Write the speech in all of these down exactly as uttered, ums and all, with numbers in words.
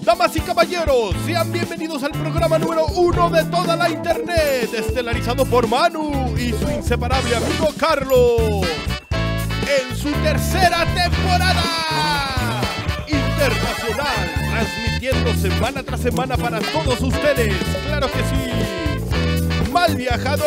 Damas y caballeros, sean bienvenidos al programa número uno de toda la internet, estelarizado por Manu y su inseparable amigo Carlos, en su tercera temporada internacional, transmitiendo semana tras semana para todos ustedes, claro que sí, Mal Viajados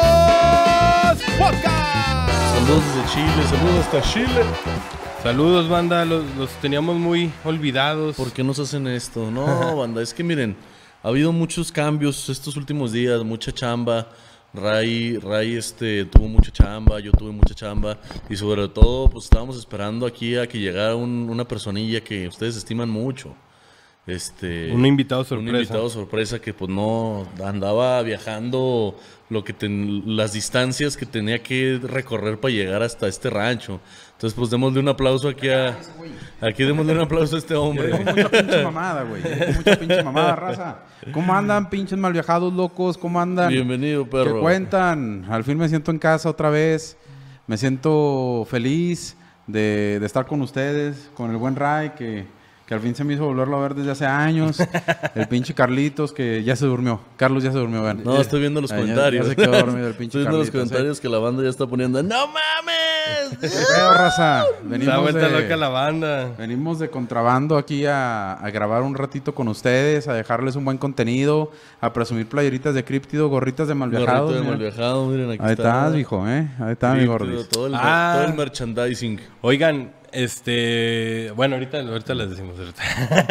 Podcast. Saludos desde Chile, saludos hasta Chile. Saludos, banda, los, los teníamos muy olvidados. ¿Por qué nos hacen esto? No, banda, es que miren, ha habido muchos cambios estos últimos días, mucha chamba. Ray, Ray este, tuvo mucha chamba, yo tuve mucha chamba. Y sobre todo, pues estábamos esperando aquí a que llegara un, una personilla que ustedes estiman mucho. Este, un invitado sorpresa. Un invitado sorpresa que pues no andaba viajando lo que ten, las distancias que tenía que recorrer para llegar hasta este rancho. Entonces pues démosle un aplauso aquí a aquí démosle un aplauso a este hombre. Yo digo mucha pinche mamada, güey. Mucha pinche mamada, raza. ¿Cómo andan, pinches mal viajados locos? ¿Cómo andan? Bienvenido, perro. ¿Qué cuentan? Al fin me siento en casa otra vez. Me siento feliz de, de estar con ustedes, con el buen Ray, que que al fin se me hizo volverlo a ver desde hace años. El pinche Carlitos, que ya se durmió. Carlos ya se durmió, vean. No, estoy viendo los Ay, comentarios. Ya, ya se quedó dormido el pinche Estoy viendo Carlitos, los comentarios eh. que la banda ya está poniendo. ¡No mames! ¡Qué feo, raza! Venimos Está vuelta de, loca la banda. Venimos de contrabando aquí a, a grabar un ratito con ustedes, a dejarles un buen contenido, a presumir playeritas de Críptido, gorritas de Malviajados. Gorrito de Malviajados, miren, aquí Ahí está. estás, hijo, ¿eh? Ahí está, mi gordis. Todo el, ah. todo el merchandising. Oigan, este... Bueno, ahorita, ahorita les decimos. Ahorita.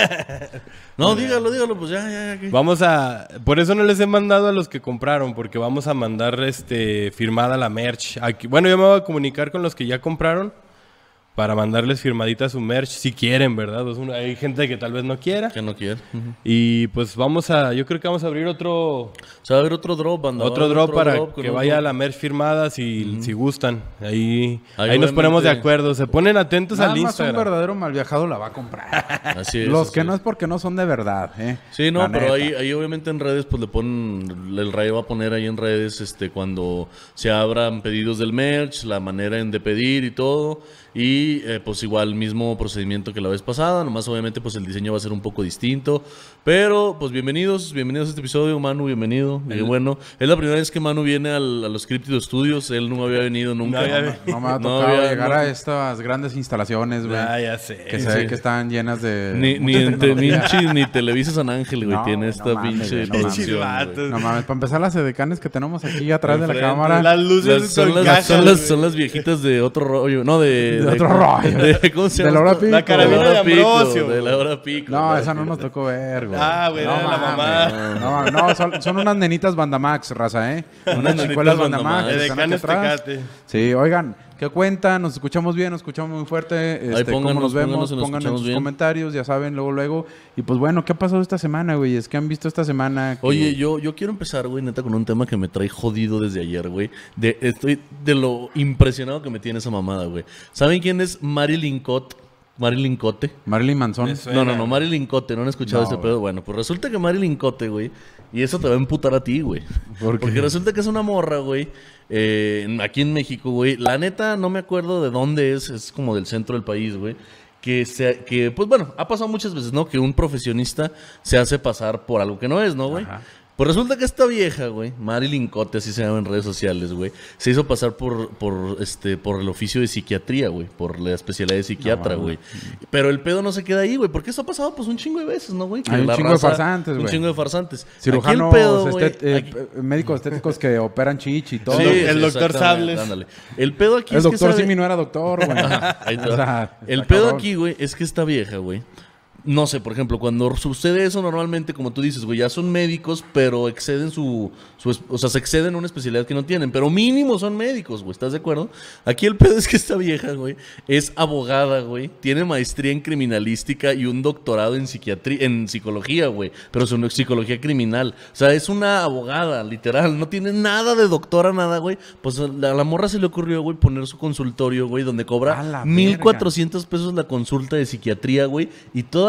No, dígalo, dígalo, pues ya, ya, ya. Vamos a... Por eso no les he mandado a los que compraron, porque vamos a mandar este firmada la merch. Aquí, bueno, yo me voy a comunicar con los que ya compraron para mandarles firmadita su merch, si quieren, ¿verdad? Pues una, hay gente que tal vez no quiera. Que no quiere. Uh-huh. Y pues vamos a... Yo creo que vamos a abrir otro... O sea, va a haber otro drop, banda. Otro drop otro para drop que vaya drop. la merch firmada si, uh-huh. si gustan. Ahí, ahí, ahí nos ponemos de acuerdo. Se ponen atentos Nada al más Instagram. un verdadero mal viajado la va a comprar. Así es. Los así que es. no es porque no son de verdad, ¿eh? Sí, no, la pero neta. ahí, ahí obviamente en redes pues le ponen... El Ray va a poner ahí en redes este cuando se abran pedidos del merch, la manera en de pedir y todo. Y eh, pues igual el mismo procedimiento que la vez pasada, nomás obviamente pues el diseño va a ser un poco distinto, pero pues bienvenidos, bienvenidos a este episodio, Manu, bienvenido, y bueno, es la primera vez que Manu viene al, a los Críptido Studios, él no había venido nunca. No, No, no me ha No tocado había- llegar no. a estas grandes instalaciones, güey. Ah, ya sé. Que se sí. ve que están llenas de Ni, ni, mucha en te- ni, tecnología. en Chi- ni Televisa San Ángel, güey, No, tiene no esta mames, pinche güey, no mames. producción, Chivatos. güey. No mames, para empezar las edecanes que tenemos aquí atrás de la Enfrente, cámara. Las luces Las- son, con las, cajas, son, las, güey. son las viejitas de otro rollo, no, de... De otro rollo. de- ¿Cómo se De llama? la hora esto? pico. La carabina De la de hora pico, Ambrosio. de la hora pico. No, güey. esa no nos tocó ver, güey. Ah, güey, no, era la mames. mamá. No, mames, no, son, son unas nenitas Bandamax, raza, ¿eh? Unas nenitas chicuelas Bandamax. Bandamax. De que están aquí Decanes atrás. Tecate. Sí, oigan, ¿qué cuentan? Nos escuchamos bien, nos escuchamos muy fuerte. Este, pónganos, ¿Cómo nos vemos? pónganos si nos Pongan en escuchamos sus bien. comentarios, ya saben, luego, luego. Y pues bueno, ¿qué ha pasado esta semana, güey? Es que han visto esta semana que... Oye, yo, yo quiero empezar, güey, neta, con un tema que me trae jodido desde ayer, güey. De, estoy de lo impresionado que me tiene esa mamada, güey. ¿Saben quién es Marilyn Cott? Marilyn Cote. Marilyn Manson. Me suena. No, no, no, Marilyn Cote, ¿no han escuchado No, ese güey. pedo? Bueno, pues resulta que Marilyn Cote, güey, y eso te va a emputar a ti, güey. ¿Por qué? Porque resulta que es una morra, güey, eh, en- aquí en México, güey. La neta, no me acuerdo de dónde es, es como del centro del país, güey. Que, se, que, pues bueno, ha pasado muchas veces, ¿no? Que un profesionista se hace pasar por algo que no es, ¿no, güey? Ajá. Pues resulta que esta vieja, güey, Marilyn Cote, así se llama en redes sociales, güey, se hizo pasar por, por, este, por el oficio de psiquiatría, güey, por la especialidad de psiquiatra, No, güey. Pero el pedo no se queda ahí, güey, porque eso ha pasado, pues, un chingo de veces, ¿no, güey? Que Hay un la chingo de farsantes, Un güey. chingo de farsantes. Cirujanos, Aquí el pedo, güey, estet- eh, aquí- eh, médicos estéticos que operan chichi y todo. Sí, el sí, doctor exactamente, Sables. ándale. El pedo aquí El es que doctor sabe- Simi no era doctor, güey. Ahí te O va. sea, El está pedo cabrón. aquí, güey, es que esta vieja, güey. No sé, por ejemplo, cuando sucede eso normalmente, como tú dices, güey, ya son médicos, pero exceden su, su... es- O sea, se exceden una especialidad que no tienen, pero mínimo son médicos, güey, ¿estás de acuerdo? Aquí el pedo es que esta vieja, güey, es abogada, güey, tiene maestría en criminalística y un doctorado en psiquiatría, en psicología, güey, pero es una psicología criminal. O sea, es una abogada, literal, no tiene nada de doctora, nada, güey. Pues a la, a la morra se le ocurrió, güey, poner su consultorio, güey, donde A cobra la mil verga. cuatrocientos pesos la consulta de psiquiatría, güey, y toda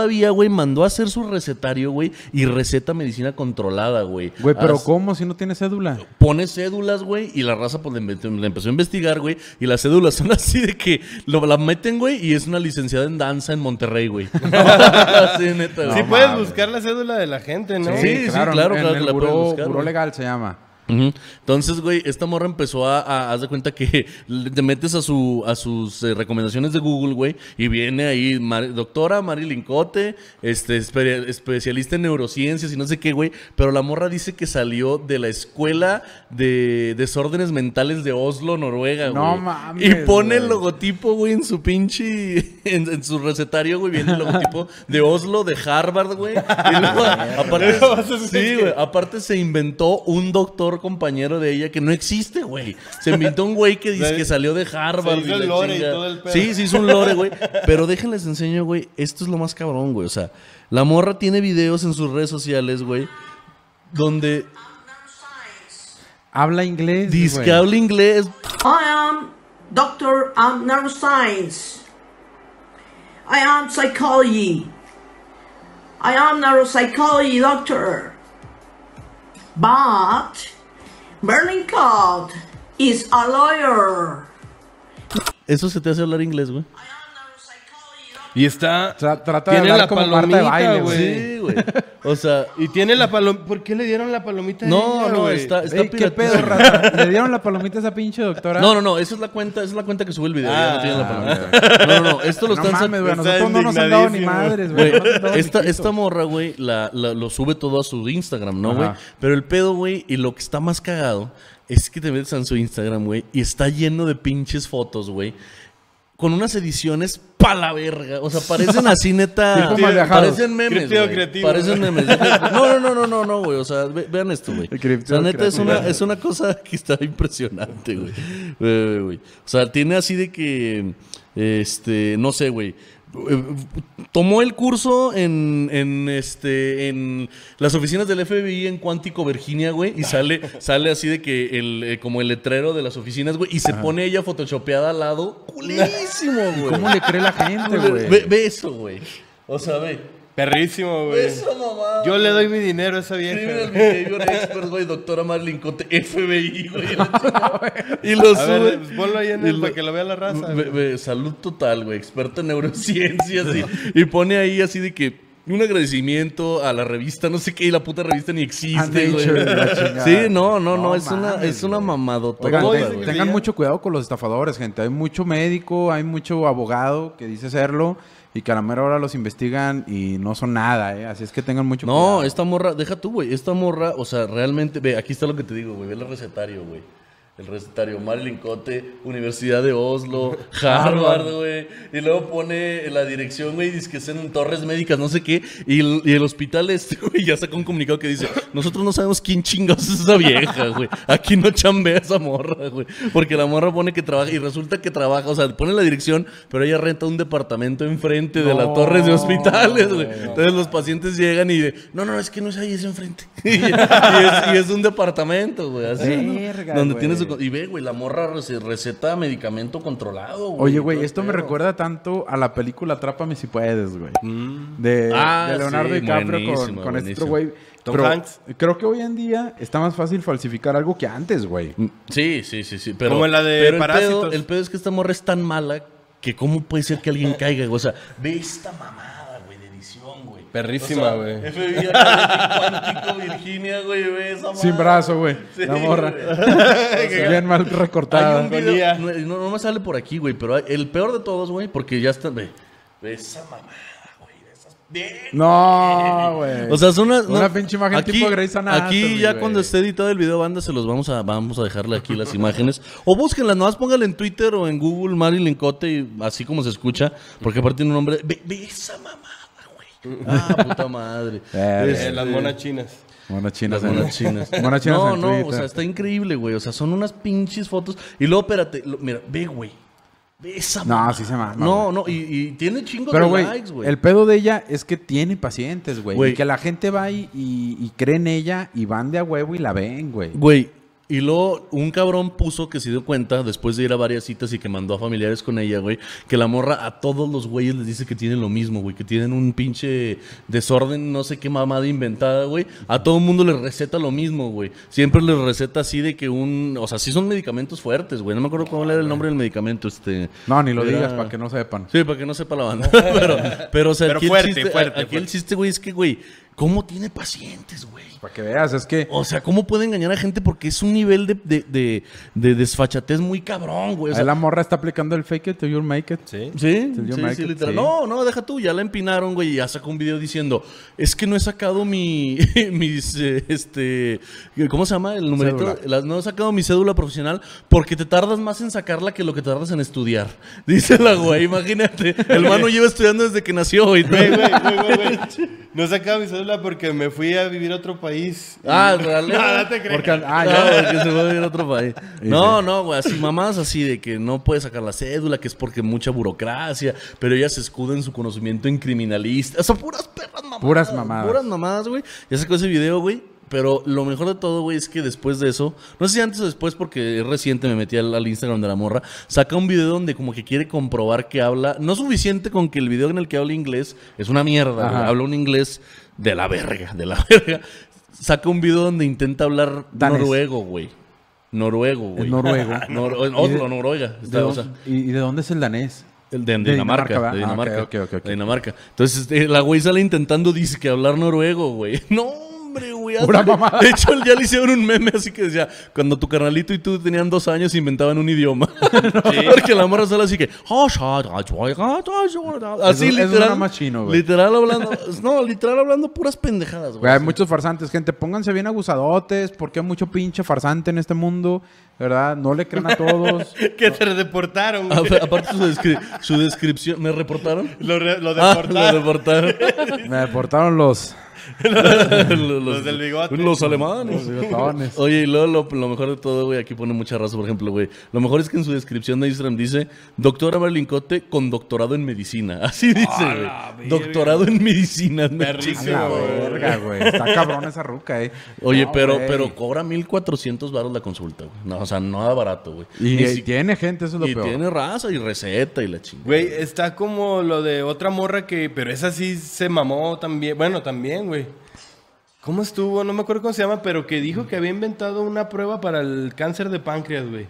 todavía, güey, mandó a hacer su recetario, güey, y receta medicina controlada, güey. Güey, pero As- ¿cómo si no tiene cédula? Pone cédulas, güey, y la raza pues le, empe- le empezó a investigar, güey, y las cédulas son así de que lo, la meten, güey, y es una licenciada en danza en Monterrey, güey. Sí, neta, güey. Sí No puedes mames. buscar la cédula de la gente, ¿no? Sí, claro, claro en que el la puedes buró, buscar, buró güey. legal se llama. Ujú. Entonces, güey, esta morra empezó a, a haz de cuenta que le- te metes a su a sus eh, recomendaciones de Google, güey, y viene ahí Mar- doctora Marilyn Cote, este espe- especialista en neurociencias y no sé qué, güey, pero la morra dice que salió de la escuela de desórdenes mentales de Oslo, Noruega, güey. No mames, Y pone el güey. logotipo, güey, en su pinche en, en su recetario, güey, viene el logotipo de Oslo, de Harvard, güey. Y luego, aparte, sí, güey, aparte se inventó un doctor compañero de ella que no existe, güey. Se inventó un güey que dice que salió de Harvard. Se hizo y la el lore y chinga. todo el pedo. Sí, se hizo un lore, güey. Pero déjenles enseño, güey. Esto es lo más cabrón, güey. O sea, la morra tiene videos en sus redes sociales, güey, donde Habla inglés, dice güey. que habla inglés. I am Doctor of Neuroscience. I am psychology. I am neuropsychology doctor. But Berlin Cloud is a lawyer. Eso se te hace hablar inglés, güey. I am neuropsychology doctor. Y está... Tra- trata de tiene hablar la como Marta de palomita, baile, güey. Sí, güey. O sea, Y tiene la palomita... ¿Por qué le dieron la palomita a no, ella, no, güey? está, está Ey, ¿qué pedo, piratizado. rata? ¿Le dieron la palomita a esa pinche doctora? No, no, no, esa es la cuenta, esa es la cuenta que sube el video, ya no Ah, tiene la palomita. No, no, no, esto lo No están mames, güey. A Está nosotros no nos han dado ni indignadísimo. madres, güey. Güey, No nos han dado ni esta, pito. esta morra, güey, la, la- lo sube todo a su Instagram, ¿no, güey? Ajá. Pero el pedo, güey, y lo que está más cagado es que te metes en su Instagram, güey, y está lleno de pinches fotos, güey, con unas ediciones pa' la verga. O sea, parecen así, neta. Tipo mal viajados. Parecen memes, Cripteo güey. creativo. Parecen memes. No, no, no, no, no, no, güey. O sea, ve- vean esto, güey. El O cripteo sea, neta, es creativo. una, es una cosa que está impresionante, güey. Güey, güey. O sea, tiene así de que, este, no sé, güey. eh, tomó el curso en, en, este, en las oficinas del F B I en Cuántico, Virginia, güey, y sale, sale así de que el, eh, como el letrero de las oficinas, güey, y se pone ella photoshopeada al lado. Culerísimo, güey. ¿Cómo le cree la gente, güey? Ve, ve eso, güey. O sea, ve. Perrísimo, güey. Esa mamada. Yo le doy mi dinero a esa Criminal vieja. Behavior Expert, güey, doctora Marlene Cote, F B I, güey. la chingada. Y lo A sube. ver, pues ponlo ahí en Y el lo- para que lo vea la raza. Ve- ve, salud total, güey, experta en neurociencias. y, y pone ahí así de que un agradecimiento a la revista, no sé qué, y la puta revista ni A existe, güey. Nature, la chingada. Sí, no, no, no, No es una, mames, es una güey. mamadota. Oigan, ¿Cómo te- dice que se tengan llama? mucho cuidado con los estafadores, gente. Hay mucho médico, hay mucho abogado que dice serlo y que a la mera hora los investigan y no son nada, ¿eh? Así es que tengan mucho No, cuidado. esta morra, deja tú, güey. Esta morra, o sea, realmente, ve, aquí está lo que te digo, güey. Ve el recetario, güey. El recetario, Marilyn Cote, Universidad de Oslo, Harvard, güey. Y luego pone la dirección, güey, dice que es en Torres Médicas, no sé qué. Y el, y el hospital este, güey, ya sacó un comunicado que dice, nosotros no sabemos quién chingados es esa vieja, güey. Aquí no chambea esa morra, güey. Porque la morra pone que trabaja y resulta que trabaja, o sea, pone la dirección, pero ella renta un departamento enfrente de las No, torres de hospitales, güey. güey. Entonces los pacientes llegan y de, no, no, es que no es ahí, es enfrente. y, y es, y es un departamento, güey, así. Verga, donde güey. tiene su... Y ve, güey, la morra rece- receta medicamento controlado, güey. Oye, güey, todo el esto me pedo. recuerda tanto a la película Atrápame si puedes, güey. De, Ah, de Leonardo sí, DiCaprio con, buenísimo, con este buenísimo. güey. Tom Pero Hanks. creo que hoy en día está más fácil falsificar algo que antes, güey. Sí, sí, sí, sí. Pero, Como la de pero el Parásitos. pedo- El pedo, es que esta morra es tan mala que cómo puede ser que alguien caiga, güey. O sea, ve esta mamada, güey, de edición, güey. Perrísima, O sea, güey. F B I acá de Cuántico, Virginia, güey, ve esa mamada. Sin brazo, güey. Sí, la morra. güey. Bien mal Hay recortada. un video, no, no, no me sale por aquí, güey, pero hay- el peor de todos, güey, porque ya está, ve, ve esa mamada, güey, de esas... Bien. No, güey. O sea, son una, Una pinche imagen tipo Grey's Anatomy, Aquí ya güey. cuando esté editado el video, banda, se los vamos a vamos a dejarle aquí las imágenes. O búsquenlas, nomás pónganle en Twitter o en Google Marilyn Cote, y así como se escucha, porque aparte tiene un nombre. Ve, ve esa mamada, güey. Ah, puta madre. Eh, Este, Eh, las monas chinas. Monas chinas. las en- monas chinas. Monas chinas No, en no, Twitter. o sea, está increíble, güey. O sea, son unas pinches fotos. Y luego, espérate, lo- mira, ve, güey. Ve esa No, mamada. sí se mama, No, no, y, y tiene chingos Pero, de güey, likes, güey. el pedo de ella es que tiene pacientes, güey. Güey. Y que la gente va y, y, y cree en ella y van de a huevo y la ven, güey. Güey, Y luego un cabrón puso que se dio cuenta, después de ir a varias citas y que mandó a familiares con ella, güey, que la morra a todos los güeyes les dice que tienen lo mismo, güey, que tienen un pinche desorden, no sé qué mamada inventada, güey. A todo el mundo les receta lo mismo, güey. Siempre les receta así de que un... O sea, sí son medicamentos fuertes, güey. No me acuerdo cuál era el nombre del medicamento, este... No, ni lo era- digas para que no sepan. Sí, para que no sepa la banda. pero, pero, o sea, Pero aquí, fuerte, el chiste, fuerte, aquí el fuerte. chiste, güey, es que, güey, ¿cómo tiene pacientes, güey? Para que veas, es que... O sea, ¿cómo puede engañar a gente? Porque es un nivel de, de, de, de desfachatez muy cabrón, güey. O sea, Ahí la morra está aplicando el fake it till you make it. Sí. sí, Till you sí, make sí, it, literal. sí. No, no, deja tú, ya la empinaron, güey, y ya sacó un video diciendo, es que no he sacado mi, mis, eh, este, ¿cómo se llama? El numerito. Cédula. La- no he sacado mi cédula profesional porque te tardas más en sacarla que lo que te tardas en estudiar. Dice la güey, imagínate. El mano lleva estudiando desde que nació, güey. Güey, güey, güey, güey, güey. No sacaba mi cédula porque me fui a vivir a otro país. Ah, ¿real? No, no te creas. Porque, ah, No, ya. que se fue a vivir a otro país. Sí, No, no, güey, así mamás así de que no puede sacar la cédula, que es porque mucha burocracia, pero ella se escuda en su conocimiento en criminalista. Son puras perras mamadas. Puras mamadas. Puras mamadas, güey. Ya sacó ese video, güey. Pero lo mejor de todo, güey, es que después de eso, no sé si antes o después, porque es reciente, me metí al, al Instagram de la morra, saca un video donde como que quiere comprobar que habla, no suficiente con que el video en el que habla inglés es una mierda, güey, Ajá. habla un inglés de la verga, de la verga. Saca un video donde intenta hablar Danés. noruego, güey. Noruego, güey. Es noruego. Nor- en ¿Y de- Oslo, Noruega. ¿De Está, o dónde- sea, ¿Y, y de dónde es el danés? el de, De Dinamarca. Dinamarca, de ¿va? Ah, Dinamarca. ok, ok, ok. De Dinamarca. Entonces, este, la güey sale intentando, dice que hablar noruego, güey. No, hombre, güey. Pura hasta- mamada. De hecho, ya le hicieron un meme así que decía, cuando tu carnalito y tú tenían dos años, inventaban un idioma. Porque la morra sale así que... Así, Eso- eso literal. suena más chino, güey. Literal hablando... No, literal hablando puras pendejadas, güey. Güey, hay muchos farsantes, gente. Pónganse bien abusadotes, porque hay mucho pinche farsante en este mundo, ¿verdad? No le crean a todos. Que te deportaron, A- güey. Aparte su, descri- su descripción... ¿Me reportaron? Lo, re- lo Ah, deportaron. lo deportaron. Me deportaron los... los, Los del bigote. Los alemanes. los bigotones. Oye, y luego lo, lo mejor de todo, güey, aquí pone mucha raza, por ejemplo, güey. Lo mejor es que en su descripción de Instagram dice, doctora Berlincote con doctorado en medicina. Así dice, la güey. verga. Doctorado en medicina. me Perrísimo, chingo, La güey. verga, güey. Está cabrón esa ruca, eh. Oye, No, pero, güey. pero cobra mil cuatrocientos baros la consulta, güey. No, o sea, nada barato, güey. Y Ni eh, si- tiene gente, eso es lo y peor. tiene raza y receta y la chingada. Güey, está como lo de otra morra que... Pero esa sí se mamó también. Bueno, también, güey. ¿Cómo estuvo? No me acuerdo cómo se llama, pero que dijo que había inventado una prueba para el cáncer de páncreas, güey.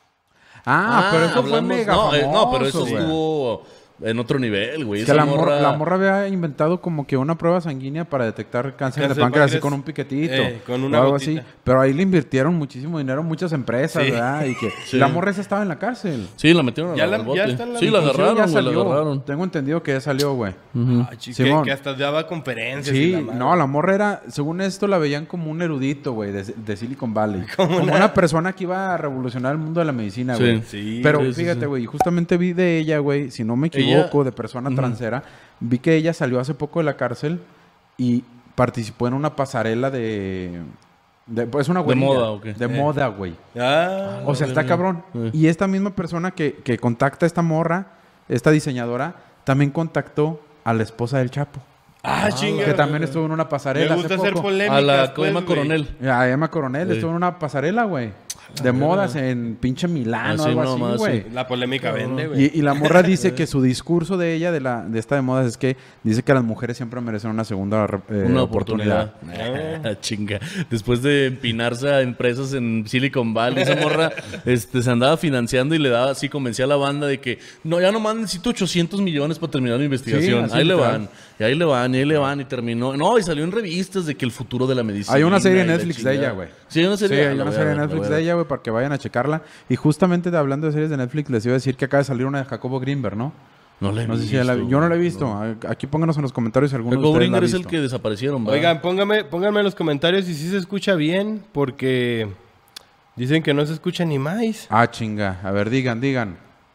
Ah, pero eso fue hablamos- mega no, eh, famoso, no, pero eso güey. estuvo en otro nivel, güey. Es que Esa la morra, morra- la morra había inventado como que una prueba sanguínea para detectar cáncer, Cáncer de de páncreas así páncreas, con un piquetito. eh, con o una algo gotita. así. Pero ahí le invirtieron muchísimo dinero muchas empresas, Sí. ¿verdad? Y que Sí. la morra esa estaba en la cárcel. Sí, la metieron Ya al la- al ya bote. está en la Sí, la detención, agarraron, ya güey, la salió. agarraron. Tengo entendido que ya salió, güey. Ah, chi- que, Simón. que hasta daba conferencias. y Sí, la madre. no, la morra era, según esto la veían como un erudito, güey, de, de Silicon Valley. Como una... persona que iba a revolucionar el mundo de la medicina, Sí. güey. Sí, Pero sí, sí, fíjate, sí. güey, justamente vi de ella, güey, si no me Ella- equivoco, de persona transera, vi que ella salió hace poco de la cárcel y participó en una pasarela de... de pues una ¿De güerilla. moda o qué? De Eh. moda, güey. Ah, O sea, está cabrón. Eh. Y esta misma persona que, que contacta a esta morra, esta diseñadora, también contactó a la esposa del Chapo. ah, chinga. Que también estuvo en una Me pasarela gusta hace hacer poco. polémicas. A la pues, Emma güey. Coronel. A Emma Coronel Sí. estuvo en una pasarela, güey. De modas en pinche Milán Ah, o sí, algo no, así, más, güey. sí. La polémica vende, güey. Y, y la morra dice que su discurso de ella, de la de esta de modas, es que dice que las mujeres siempre merecen una segunda eh, Una oportunidad. oportunidad. Ah, chinga. Después de empinarse a empresas en Silicon Valley, esa morra este, se andaba financiando y le daba así, convencía a la banda de que no, ya nomás necesito ochocientos millones para terminar la investigación. así ahí le literal. van, y ahí le van, y ahí le van, y terminó. No, y salió en revistas de que el futuro de la medicina. Hay una serie de y la Netflix de chingada. ella, güey. Sí, hay una Sí, serie, hay La una voy a serie de ver, la Netflix voy a de ver. ella, güey, para que vayan a checarla. Y justamente de, hablando de series de Netflix, les iba a decir que acaba de salir una de Jacobo Greenberg, ¿no? No la he No sé si visto, ya la vi. Yo no la he güey, visto. no. Aquí pónganos en los comentarios si alguno de Jacob ustedes la ha Bringer es el visto. que desaparecieron, ¿verdad? Oigan, póngame, pónganme en los comentarios si sí se escucha bien, porque dicen que no se escucha ni más. Ah, chinga. A ver, digan, digan.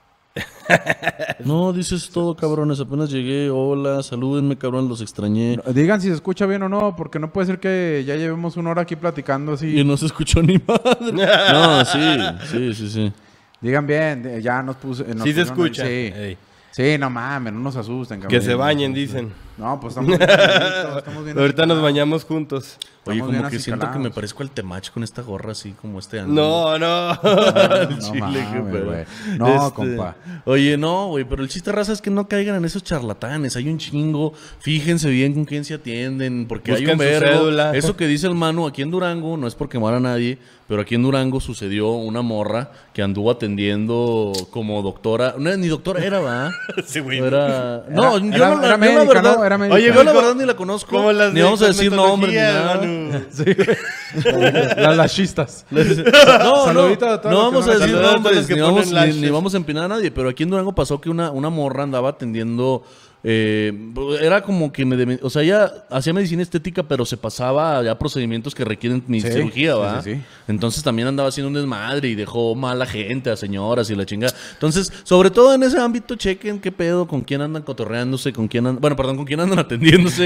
No, dices todo, cabrones. Apenas llegué. Hola, salúdenme, cabrón, los extrañé. Digan si se escucha bien o no, porque no puede ser que ya llevemos una hora aquí platicando así. Y no se escuchó ni madre. No, sí, sí, sí, sí. Digan bien, de- ya nos puse. nos Sí se pusieron ahí, escucha. Sí. Ey. Sí, no mames, no nos asusten, cabrón. Que se bañen, dicen. No, pues estamos bien solitos, estamos bien Ahorita nos así, bañamos juntos. Oye, Estamos como bien que siento que me acicalados. parezco al Temach con esta gorra así como este año. No, no. No, Chile, mames, qué pedo. güey. No, Este, compa. Oye, no, güey, pero el chiste, raza, es que no caigan en esos charlatanes. Hay un chingo. Fíjense bien con quién se atienden, porque hay un Busquen su verbo. cédula. Eso que dice el Manu, aquí en Durango, no es por quemar a nadie, pero aquí en Durango sucedió una morra que anduvo atendiendo como doctora. No, ni doctora era, ¿va? Sí, güey. Era... No, yo, era- no, la- era yo la médica, verdad... ¿no? Era médica. Oye, yo Oye, la güey, verdad ni la conozco. Como las Ni de vamos a decir nombres ni cosmetología, nada. Manu. Sí, güey. Las lachistas. No, no, Saludito a todos no los que vamos van a a decir saludar a todos nombres, los que ni ponen vamos, ni, lashes. ni vamos a empinar a nadie, pero aquí en Durango pasó que una, una morra andaba atendiendo, eh, era como que, me de- o sea, ella hacía medicina estética, pero se pasaba ya a procedimientos que requieren mi Sí, cirugía, sí, ¿va? sí, sí. Entonces también andaba haciendo un desmadre y dejó mala gente, a señoras y la chingada. Entonces, sobre todo en ese ámbito, chequen qué pedo, con quién andan cotorreándose, con quién andan, bueno, perdón, con quién andan atendiéndose,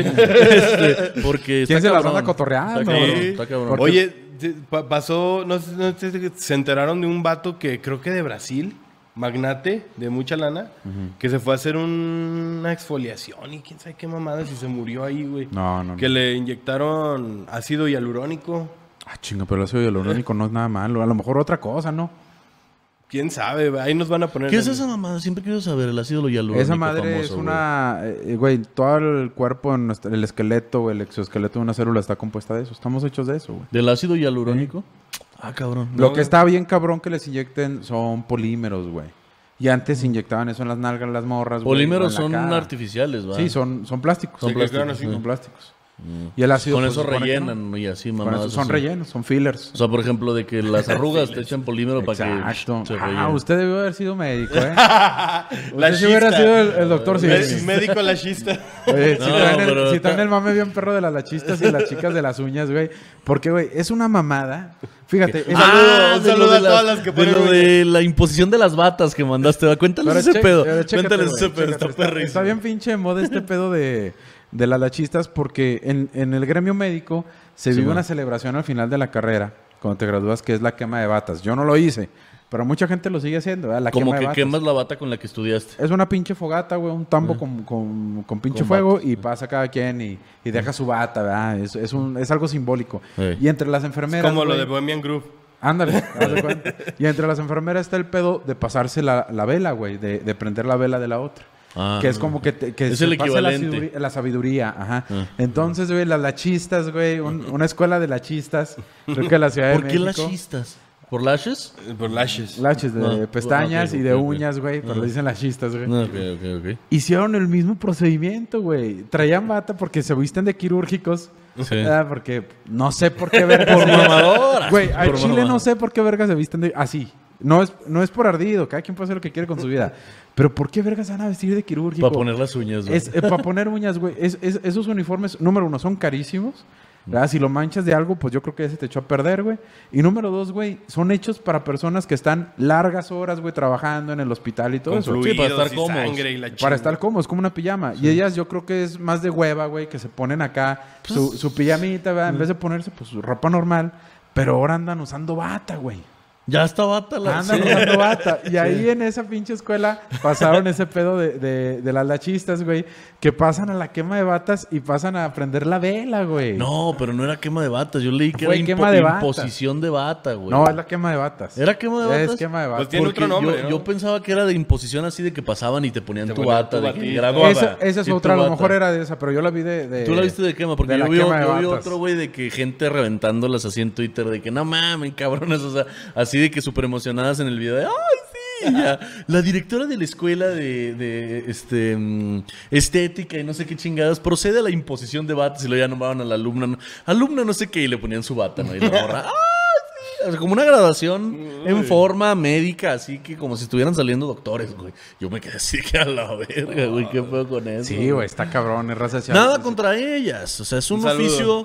este, porque ¿Quién está se las cabrón. anda cotorreando? Está cabrón, Sí. está cabrón. Porque- Oye, te- pa- pasó, no sé, no sé si se enteraron de un vato que creo que de Brasil, magnate, de mucha lana, que se fue a hacer un- una exfoliación y quién sabe qué mamadas y se murió ahí, güey. No, no, no. Que le inyectaron ácido hialurónico. Ah, chinga, pero eso hialurónico no es nada malo. A lo mejor otra cosa, ¿no? ¿Quién sabe? Ahí nos van a poner... ¿Qué es el- esa mamada? Siempre quiero saber el ácido hialurónico Esa madre famoso, es güey. una... eh, Güey, todo el cuerpo, en nuestra- el esqueleto, el exoesqueleto de una célula está compuesta de eso. Estamos hechos de eso, güey. ¿Del ácido hialurónico? Ah, cabrón. Lo No. que está bien cabrón que les inyecten son polímeros, güey. Y antes inyectaban eso en las nalgas, las morras, güey, Polímeros o en son la cara. artificiales, ¿va? Sí, son, son plásticos. Son Sí, plásticos, claro, sí, sí. son plásticos. Y el ácido... Con pues, eso se supone que rellenan y así, no. Con mamadas. eso son así. rellenos, son fillers. O sea, por ejemplo, de que las arrugas te echan polímero para que Exacto. se Ah, rellenen. usted debió haber sido médico, ¿eh? La Usted sí hubiera chista. sido el, el doctor Me- Simi. médico lachista. Oye, si, No, traen el, pero si está- traen el mame bien perro de las lachistas y las chicas de las uñas, güey. Porque, güey, es una mamada. Fíjate. es- Ah, un de saludo lo de a todas las que de ponen lo uñas. de la imposición de las batas que mandaste. ¿va? Cuéntales Pero ese che- pedo. pero chécate, Cuéntales güey, ese pedo. chécate, Está perrísimo. Está bien pinche de moda este pedo de, de las lachistas porque en, en el gremio médico se Sí, vive man. una celebración al final de la carrera, cuando te gradúas, que es la quema de batas. Yo no lo hice, pero mucha gente lo sigue haciendo, ¿verdad? La Como quema de que batas. quemas la bata con la que estudiaste. Es una pinche fogata, güey, un tambo con, con, con pinche Con fuego batas. y pasa cada quien y, y deja su bata, ¿verdad? Es, es, un, es algo simbólico. Ey. Y entre las Es enfermeras... como lo güey, de Bohemian Group. Ándale, haz de cuenta. Y entre las enfermeras está el pedo de pasarse la, la vela, güey, de, de prender la vela de la otra. Ah. que es como que, te- que Es se el pase la equivalente. sabiduría, la sabiduría, ajá. Ah. Entonces, güey, las lachistas, güey, un- una escuela de lachistas, creo que en la Ciudad de ¿Por qué México. lachistas? ¿Por lashes? eh, Por lashes. Laches de Ah, pestañas ok, y de ok, ok. uñas, güey, pero Ah. le dicen lachistas, güey. No, ok, ok, ok. Hicieron el mismo procedimiento, güey. Traían bata porque se visten de quirúrgicos. Sí. ¿verdad? Porque no sé por qué verga. Por mamadoras. Güey, al Por chile mamadoras. no sé por qué verga se visten de así. No es, no es por ardido, cada quien puede hacer lo que quiere con su vida. Pero ¿por qué vergas se van a vestir de quirúrgico? Para poner las uñas, güey. Es, para poner uñas, güey. Es, es- esos uniformes, número uno, son carísimos. ¿verdad? Si lo manchas de algo, pues yo creo que ya se te echó a perder, güey. Y número dos, güey, son hechos para personas que están largas horas, güey, trabajando en el hospital y todo Con eso. Sí, fluidos para estar y cómodos. sangre y la Para chingada. estar cómodos, como una pijama. Y ellas yo creo que es más de hueva, güey, que se ponen acá su, su pijamita, ¿verdad? En vez de ponerse pues su ropa normal, pero ahora andan usando bata, güey. Ya está bata la Andan sí. usando bata. Y ahí en esa pinche escuela pasaron ese pedo de, de, de las lachistas, güey, que pasan a la quema de batas y pasan a prender la vela, güey. No, pero no era quema de batas. Yo leí que Fue era quema impo- de batas. imposición de bata, güey. No, es la quema de batas. ¿Era quema de batas? Es quema de batas. Pues tiene Porque otro nombre, yo, ¿no? yo pensaba que era de imposición así de que pasaban y te ponían Te tu ponían bata. tu De que batita. graduaba. Esa, esa es Y tu otra, a lo bata. mejor era de esa, pero yo la vi de... de- Tú la viste de quema, porque de yo la vi, quema de yo vi batas. otro, güey, de que gente reventándolas así en Twitter, de que no mames, cabrones, o sea, así de que súper emocionadas en el video de, ¡ay, sí! Ya. La directora de la escuela de, de este, mm, estética y no sé qué chingadas procede a la imposición de batas y luego ya nombraban a la alumna, no- alumna no sé qué, y le ponían su bata, ¿no? Y la morra, ¡ay, sí! O sea, como una graduación en forma médica, así que como si estuvieran saliendo doctores, güey. Yo me quedé así que a la verga, güey, qué pedo con eso. Sí, güey, está cabrón, es raza. Nada contra ellas. O sea, es un, Un saludo. oficio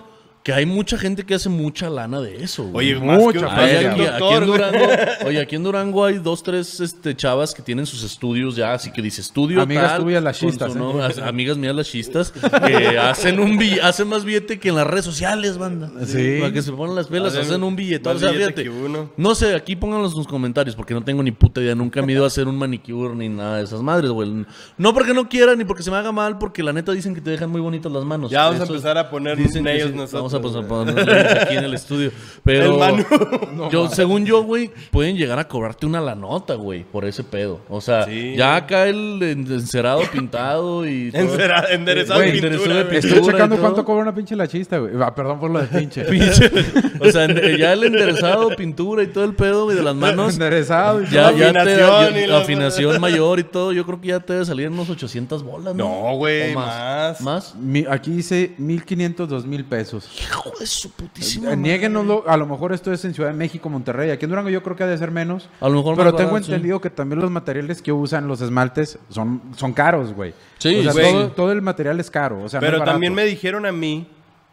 que hay mucha gente que hace mucha lana de eso, güey. Oye, más que Mucha un- Hay feria. aquí, aquí doctor, en güey. Durango, oye, aquí en Durango hay dos, tres este, chavas que tienen sus estudios ya, así que dice estudio Amigas tal, tuyas las con chistas, su ¿eh? nombre, as- amigas mías las chistas, que hacen un bill- hacen más billete que en las redes sociales, banda. Sí. Para que se pongan las velas, Hacen hacen un billetón. O más sea, billete fíjate, que uno. no sé, aquí pónganlo en sus comentarios, porque no tengo ni puta idea, nunca me he ido a hacer un manicure ni nada de esas madres, güey. No porque no quiera, ni porque se me haga mal, porque la neta dicen que te dejan muy bonitas las manos. Ya vamos a Eso empezar a poner dicen que nails sí. nosotros, Vamos a poner- güey. poner nails aquí en el estudio. Pero El Manu. yo, según yo, güey, pueden llegar a cobrarte una la nota, güey, por ese pedo. O sea, Sí. ya acá el en- encerado pintado y todo. Encera- enderezado Güey, en pintura, enderezado de güey. pintura. Estoy checando y todo. cuánto cobra una pinche la chista, güey. Ah, perdón por lo de pinche. O sea, en- ya el enderezado, pintura y todo el pedo, güey, de las manos. Enderezado y Ya, todo. ya te Afinación ya- y la- afinación mayor y todo. Yo creo que ya te debe salir en unos ochocientas bolas, ¿no? No, güey, ¿O más. ¿Más? Mi- aquí dice mil quinientos, dos mil pesos. Hijo de su putísima Eh, madre. Niéguenoslo, a lo mejor esto es en Ciudad de México, Monterrey. Aquí en Durango yo creo que ha de ser menos. A lo mejor Pero más tengo barato, sí. entendido que también los materiales que usan los esmaltes son, son caros, güey. Sí, o sea, güey. todo, todo el material es caro. O sea, no Pero es barato. también me dijeron a mí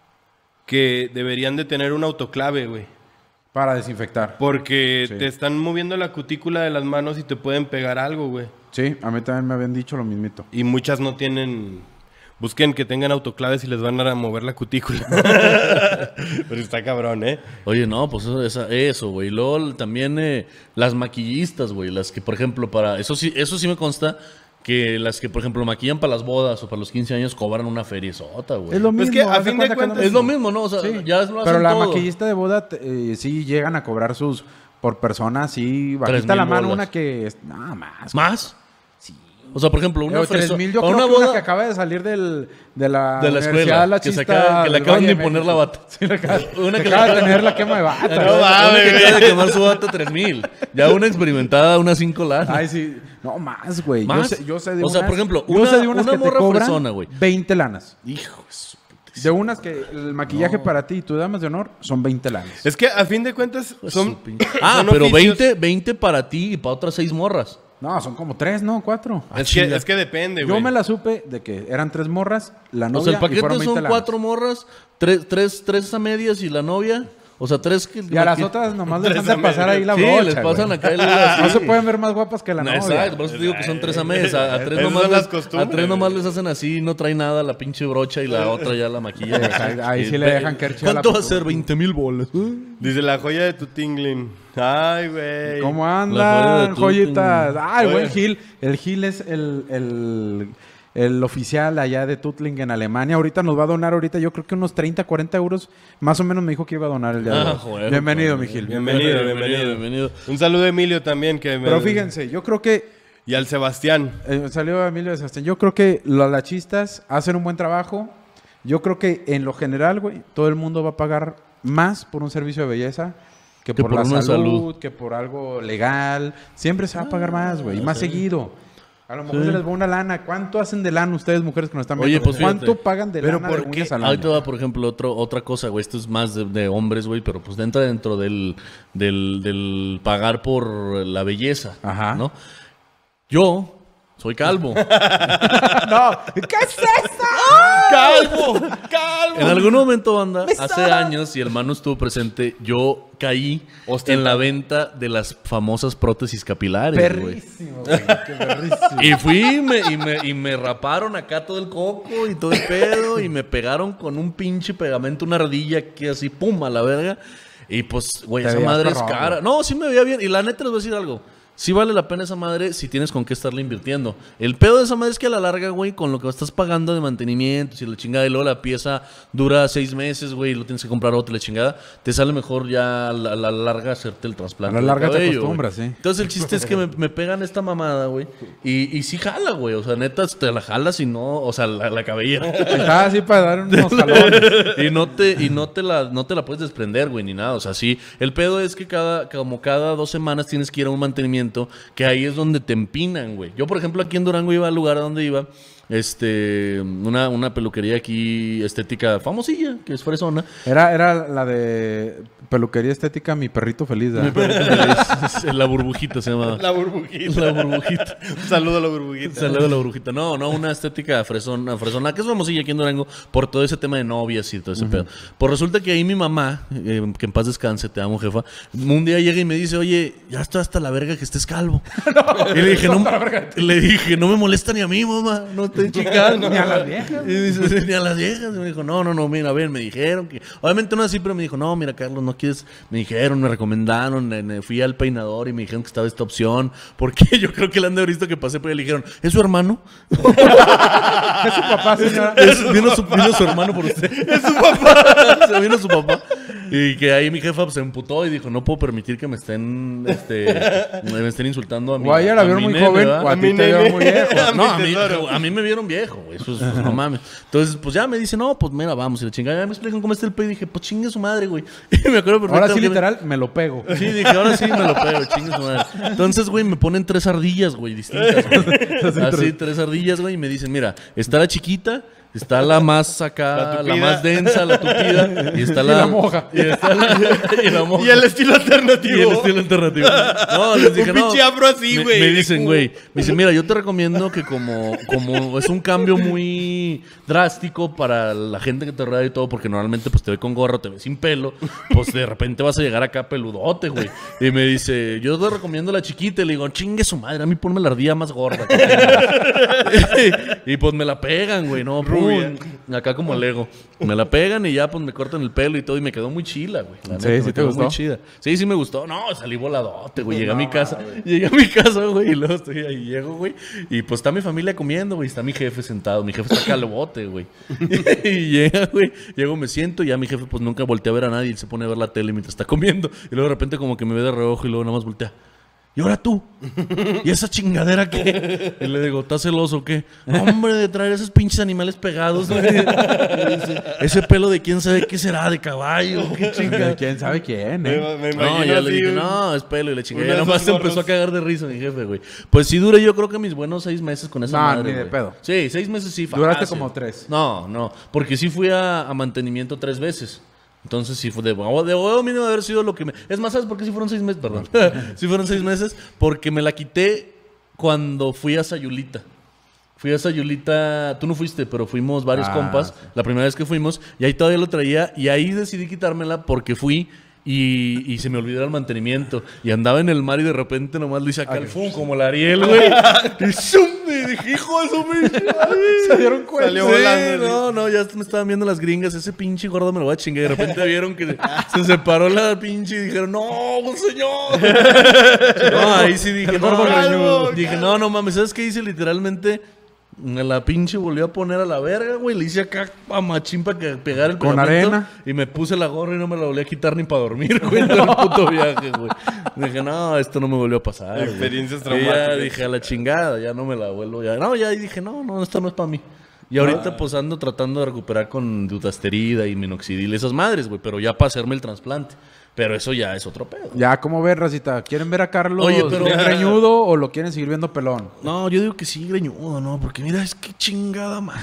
que deberían de tener un autoclave, güey. Para desinfectar. Porque Sí. te están moviendo la cutícula de las manos y te pueden pegar algo, güey. Sí, a mí también me habían dicho lo mismito. Y muchas no tienen... Busquen que tengan autoclaves y les van a mover la cutícula. Pero está cabrón, ¿eh? Oye, no, pues eso, esa- eso, güey. Luego también eh, las maquillistas, güey. Las que, por ejemplo, para... Eso sí, eso sí me consta que las que, por ejemplo, maquillan para las bodas o para los quince años cobran una feria sota, güey. Es lo Pues mismo. que, a haz fin de cuenta que cuentas, no- Es lo mismo, ¿no? O sea, Sí, ya lo hacen pero la todo. maquillista de boda eh, sí llegan a cobrar sus por persona, sí, Tres bajita la mil mano bolas. una que es nada más. ¿Más? Sí. O sea, por ejemplo, una Eh, tres fresa- mil yo para creo una que una boda que acaba de salir del, de la, de la Universidad escuela, La que, se Chista acaba- que le del acaban Valle de de imponer la México. bata. Sí, le acaba, Una le que acaba le- de tener la quema de bata. No, güey. va. Una que güey. acaba de quemar su bata tres mil. Ya una experimentada, una cinco lanas. Ay, sí. No, más, güey. Yo ¿Más? sé, yo sé de O sea, unas, por ejemplo, yo una- sé de unas una que te morra cobran fresona, güey. veinte lanas. Hijo de su putísima. De unas que el maquillaje para ti y tu damas de honor son veinte lanas. Es que a fin de cuentas son... Su pinche- Ah, son pero oficios- veinte, veinte para ti y para otras seis morras. No, son como tres, ¿no? Cuatro. Es que, es que depende, güey. Yo me la supe de que eran tres morras, la novia O sea, el y paquete fueron veinte son lanas. cuatro morras, tres, tres, tres a medias y la novia. O sea, tres que... Y a las que- otras nomás les Tres han de a pasar medio. ahí la Sí, brocha, les pasan güey. acá el... así. No se pueden ver más guapas que la No, novia. exacto, por eso te digo que son tres a mes. A, a tres Esas nomás son las les, costumbres, a tres nomás güey. les hacen así, no trae nada la pinche brocha y la otra ya la maquilla. Exacto, ahí sí le pe- dejan querche a la ¿Cuánto va a puta. ser? veinte mil bolas. Dice la joya de tu tingling. Ay, güey. ¿Cómo La joya andan, de tu- joyitas? Ah, el Oye. buen Gil. El Gil es el, el, el oficial allá de Tutling en Alemania. Ahorita nos va a donar, ahorita yo creo que unos treinta, cuarenta euros. Más o menos me dijo que iba a donar el día de Ah, hoy. joder, Bienvenido, joder. mi Gil. Bienvenido, bienvenido, bienvenido. bienvenido. Un saludo a Emilio también. que me- Pero fíjense, yo creo que Y al Sebastián. Eh, salió Emilio de Sebastián. Yo creo que los lachistas hacen un buen trabajo. Yo creo que en lo general, güey, todo el mundo va a pagar más por un servicio de belleza que, Que por, por la una salud, salud. que por algo legal. Siempre se va a pagar más, güey, y más seguido. A lo mejor Sí. se les va una lana. ¿Cuánto hacen de lana ustedes, mujeres que nos están Oye, viendo? pues fíjate. ¿Cuánto pagan de Pero lana ¿por de qué? uñas al Ahí año? te va, por ejemplo, otro, otra cosa, güey. Esto es más de, de hombres, güey, pero pues dentro, dentro del, del, del pagar por la belleza. Ajá. ¿No? Yo soy calvo. No, ¿qué es eso? ¡Calvo! ¡Calvo! En algún momento, banda, hace años, y el Manu estuvo presente, yo caí Hostia. en la venta de las famosas prótesis capilares, güey. Perrísimo, güey, qué perrísimo. Y fui y me, y, me, y me raparon acá todo el coco y todo el pedo y me pegaron con un pinche pegamento, una ardilla que así, pum, a la verga. Y pues, güey, Te esa veías madre es perrón, cara. güey. No, sí me veía bien. Y la neta les voy a decir algo. Sí vale la pena esa madre si tienes con qué estarle invirtiendo. El pedo de esa madre es que a la larga, güey, con lo que estás pagando de mantenimiento, si la chingada y luego la pieza dura seis meses, güey, y lo tienes que comprar otra, la chingada, te sale mejor ya a la, a la larga hacerte el trasplante. A la de larga te cabello, güey. acostumbras, sí. Entonces el chiste es que me, me pegan esta mamada, güey, y, y sí jala, güey, o sea, neta, te la jalas y no, o sea, la, la cabellera. Estaba así para dar unos jalones. y no te y no te la no te la puedes desprender, güey, ni nada, o sea, sí, el pedo es que cada como cada dos semanas tienes que ir a un mantenimiento, que ahí es donde te empinan, güey. Yo, por ejemplo, aquí en Durango iba al lugar a donde iba este, una, una peluquería aquí estética famosilla, que es fresona. Era, era la de peluquería estética Mi Perrito Feliz. ¿verdad? Mi perrito feliz. La burbujita se llama. La burbujita. La burbujita. Un saludo a la burbujita. Saludo a la burbujita. No, no, una estética fresona, fresona, que es famosilla aquí en Durango por todo ese tema de novias y todo ese pedo. Pues resulta que ahí mi mamá, eh, que en paz descanse, te amo, jefa, un día llega y me dice, oye, ya está hasta la verga que estés calvo. No, y le dije, no, le dije, no me molesta ni a mí, mamá, no estoy chingando. Ni a las viejas. Y dice, ni a las viejas. Y me dijo, no, no, no, mira, a ver, me dijeron que, obviamente no así, pero me dijo, no, mira, Carlos, no quieres, me dijeron, me recomendaron, eh, eh, fui al peinador y me dijeron que estaba esta opción, porque yo creo que le han de haber visto que pasé por ahí y le dijeron, ¿es su hermano? Es su papá, señora. Es- vino, su, vino su hermano por usted. Es su papá. Se vino su papá. Y que ahí mi jefa pues, se emputó y dijo, no puedo permitir que me estén, este, me estén insultando a mí. O a ella la vieron muy joven, o a A ti mi te vieron nene. muy viejo. No, a Mi mí, tesoro. a mí me vieron viejo, güey. Eso es, pues, no mames. Entonces, pues ya me dice, no, pues mira, vamos. Y la chingada, ya me explican cómo está el pedo. Y dije, pues chingue su madre, güey. Y me acuerdo perfectamente. Ahora sí, que me- literal, me lo pego. Sí, dije, ahora sí me lo pego, chingue su madre. Entonces, güey, me ponen tres ardillas, güey, distintas, güey. Así, tres ardillas, güey, y me dicen, mira, está la chiquita, está la más acá, La la, tupida. más densa, la tupida, y está la... la moja. Y está la... y la moja. Y el estilo alternativo. Y el estilo alternativo. No, les dije, Un no. pinche afro así, Me- güey. Me, dicen, güey. Me dicen, mira, yo te recomiendo que como, como es un cambio muy drástico para la gente que te rodea y todo, porque normalmente pues te ve con gorro, te ve sin pelo, pues de repente vas a llegar acá peludote, güey. Y me dice, yo te recomiendo la chiquita. Y le digo, chingue su madre, a mí ponme la ardilla más gorda. que tengas". y pues me la pegan, güey, no, Rubia. pum, acá como Lego. Me la pegan y ya pues me cortan el pelo y todo y me quedó muy chila, güey. La Sí, neta, sí me te quedó gustó. muy chida. Sí, sí me gustó. No, salí voladote, güey. Llegué a mi casa. Llegué a mi casa, güey, y luego estoy ahí, llego, güey. Y pues está mi familia comiendo, güey. Está mi jefe sentado. Mi jefe está calvote, güey. y llega, güey. Llego, me siento y ya mi jefe pues nunca voltea a ver a nadie. Y se pone a ver la tele mientras está comiendo. Y luego de repente como que me ve de reojo y luego nada más voltea. ¿Y ahora tú? ¿Y esa chingadera qué? Y le digo, ¿estás celoso o qué? Hombre, de traer esos pinches animales pegados, güey. Y dice, ese pelo de quién sabe qué será, de caballo, qué chingada. ¿Quién sabe quién, Me, eh? me No, imagino ya le así, dije, un- no, es pelo y le chingué. uno Ya de nomás esos se empezó gorros. a cagar de risa mi jefe, güey. Pues sí duré yo creo que mis buenos seis meses con esa No, madre, ni de güey. pedo. Sí, seis meses sí. Duraste fácil. como tres. No, no, porque sí fui a, a mantenimiento tres veces. Entonces sí fue de de huevo mínimo haber sido lo que me... Es más, ¿sabes por qué sí fueron seis meses? Perdón. sí fueron seis meses porque me la quité cuando fui a Sayulita. Fui a Sayulita, tú no fuiste, pero fuimos varios Ah, compas, la primera vez que fuimos, y ahí todavía lo traía, y ahí decidí quitármela porque fui y, y se me olvidó el mantenimiento. Y andaba en el mar y de repente nomás lo hice acá al fum, como la Ariel, güey. y ¡zum! Y dije, hijo de su pinche madre". Se dieron cuenta. Salió Sí, volando. no, no, ya me estaban viendo las gringas. Ese pinche gordo me lo voy a chingar. Y de repente vieron que se separó la pinche y dijeron, no, señor. No, ahí sí dije, El no, gordo no, greñudo. dije, no, no mames, ¿sabes qué hice? Literalmente, me la pinche volvió a poner a la verga, güey. Le hice acá a machín para que pegara el Con pegamento, arena. Y me puse la gorra y no me la volví a quitar ni para dormir, güey. Todo el puto viaje, güey. Dije, no, esto no me volvió a pasar. güey". Experiencias Y ya traumáticas. dije, a la chingada, ya no me la vuelvo. Ya. No, ya dije, no, no, esto no es para mí. Y ahorita pues ando tratando de recuperar con dutasterida y minoxidil esas madres, güey. Pero ya para hacerme el trasplante. Pero eso ya es otro pedo. Ya, ¿cómo ven, racita? ¿Quieren ver a Carlos Oye, pero- bien greñudo o lo quieren seguir viendo pelón? No, yo digo que sí, greñudo, ¿no? Porque mira, es que chingada madre.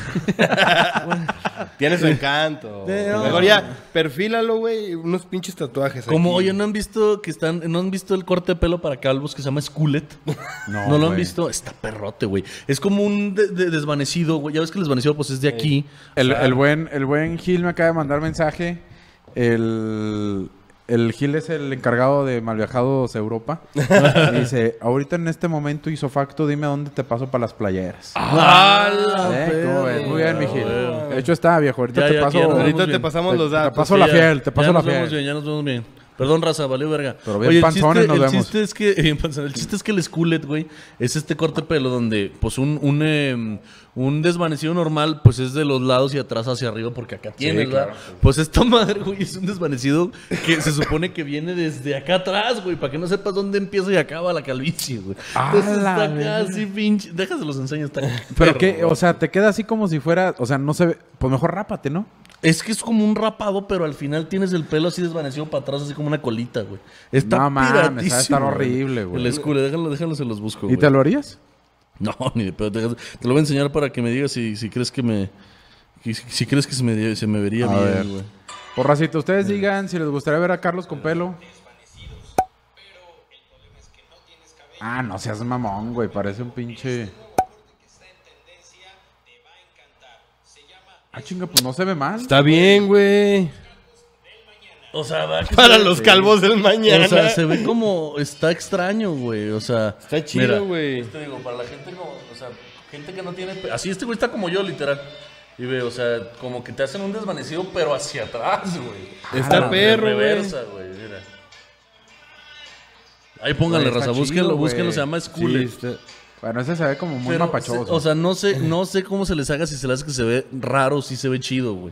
Tiene su encanto. Eh, no. Mejor ya, perfílalo, güey. Unos pinches tatuajes. Como, aquí. oye, ¿no han visto que están, no han visto el corte de pelo para calvos que se llama Skullet? No, ¿No lo han güey. visto? Está perrote, güey. Es como un de- de- desvanecido, güey. Ya ves que el desvanecido pues es de aquí. El, el buen, el buen Gil me acaba de mandar mensaje. El, el Gil es el encargado de Malviajados a Europa. Y dice, ahorita en este momento isofacto, dime dónde te paso para las playeras. ¡Ah, ¿Eh? ¿Cómo ves? Muy bien, mi Gil. De hecho está, viejo. Ahorita Ya, te ya, paso... que ya nos Ahorita vemos te bien. pasamos Te- los te datos. paso Sí, la ya- fiel, te paso ya la nos vemos fiel. bien, ya nos vemos bien. Perdón, raza, valió verga. Pero bien Oye, el panzones chiste, nos el vemos. chiste es que bien panzones. El chiste es que el Skullet, güey, es este corte de pelo donde, pues, un, un, em, un desvanecido normal, pues, es de los lados y atrás hacia arriba, porque acá tienes, ¿verdad? Pues esta madre, güey, es un desvanecido que se supone que viene desde acá atrás, güey, para que no sepas dónde empieza y acaba la calvicie, güey. ¡Ah, Entonces la está acá verga! así, pinche. Déjase los enseños, está Pero perro, que, güey. o sea, te queda así como si fuera... O sea, no se ve... Pues mejor rápate, ¿no? Es que es como un rapado, pero al final tienes el pelo así desvanecido para atrás, así como una colita, güey. Está No mames, ha de piratísimo, estar güey. horrible, güey. El escudo, déjalo, déjalo, se los busco, ¿Y güey. te lo harías? No, ni de pedo. Te, te lo voy a enseñar para que me digas si, si crees que me... Si, si crees que se me, se me vería A ver. bien, güey. Porracito, ustedes digan si les gustaría ver a Carlos con pelo. Ah, no seas mamón, güey. Parece un pinche... Ah, chinga, pues no se ve mal. Está bien, güey. O sea, va que Para se- los calvos del mañana. O sea, se ve como... Está extraño, güey. O sea... Está chido, mira, güey. Te digo, para la gente como... O sea, gente que no tiene... pe- Así este güey está como yo, literal. Y ve, o sea, como que te hacen un desvanecido, pero hacia atrás, güey. Está Ah, perro, de güey. reversa, güey. Mira. Ahí pónganle, Güey, está raza. Búsquenlo, chido, búsquenlo. güey. Se llama Sí, Skule. está- Bueno, ese se ve como muy Pero, mapachoso. se- o sea, no sé, no sé cómo se les haga, si se les hace que se ve raro, si se ve chido, güey.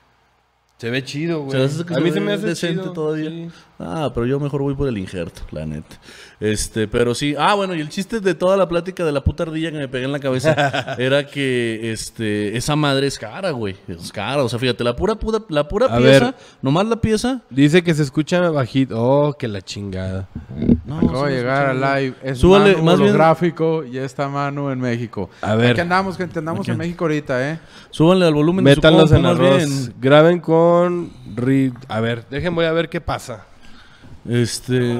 Se ve chido, Se güey. les hace que A mí se ve me hace decente chido. todavía. Sí. Ah, pero yo mejor voy por el injerto, la neta. Este, pero sí. Ah, bueno, y el chiste de toda la plática de la puta ardilla que me pegué en la cabeza era que este, esa madre es cara, güey. Es cara. O sea, fíjate, la pura, pura, la pura A pieza, ver. nomás la pieza. Dice que se escucha bajito. Oh, que la chingada. No, Acabo sí de lo llegar escucho, al güey. live. Es Súbale, Manu más bien- holográfico y está Manu en México. A ver. Aquí andamos, gente. Andamos en México ahorita, ¿eh? Súbanle al volumen de su Métanlos compu, en más arroz. bien. Graben con... ri- A ver, dejen, voy a ver qué pasa. Este.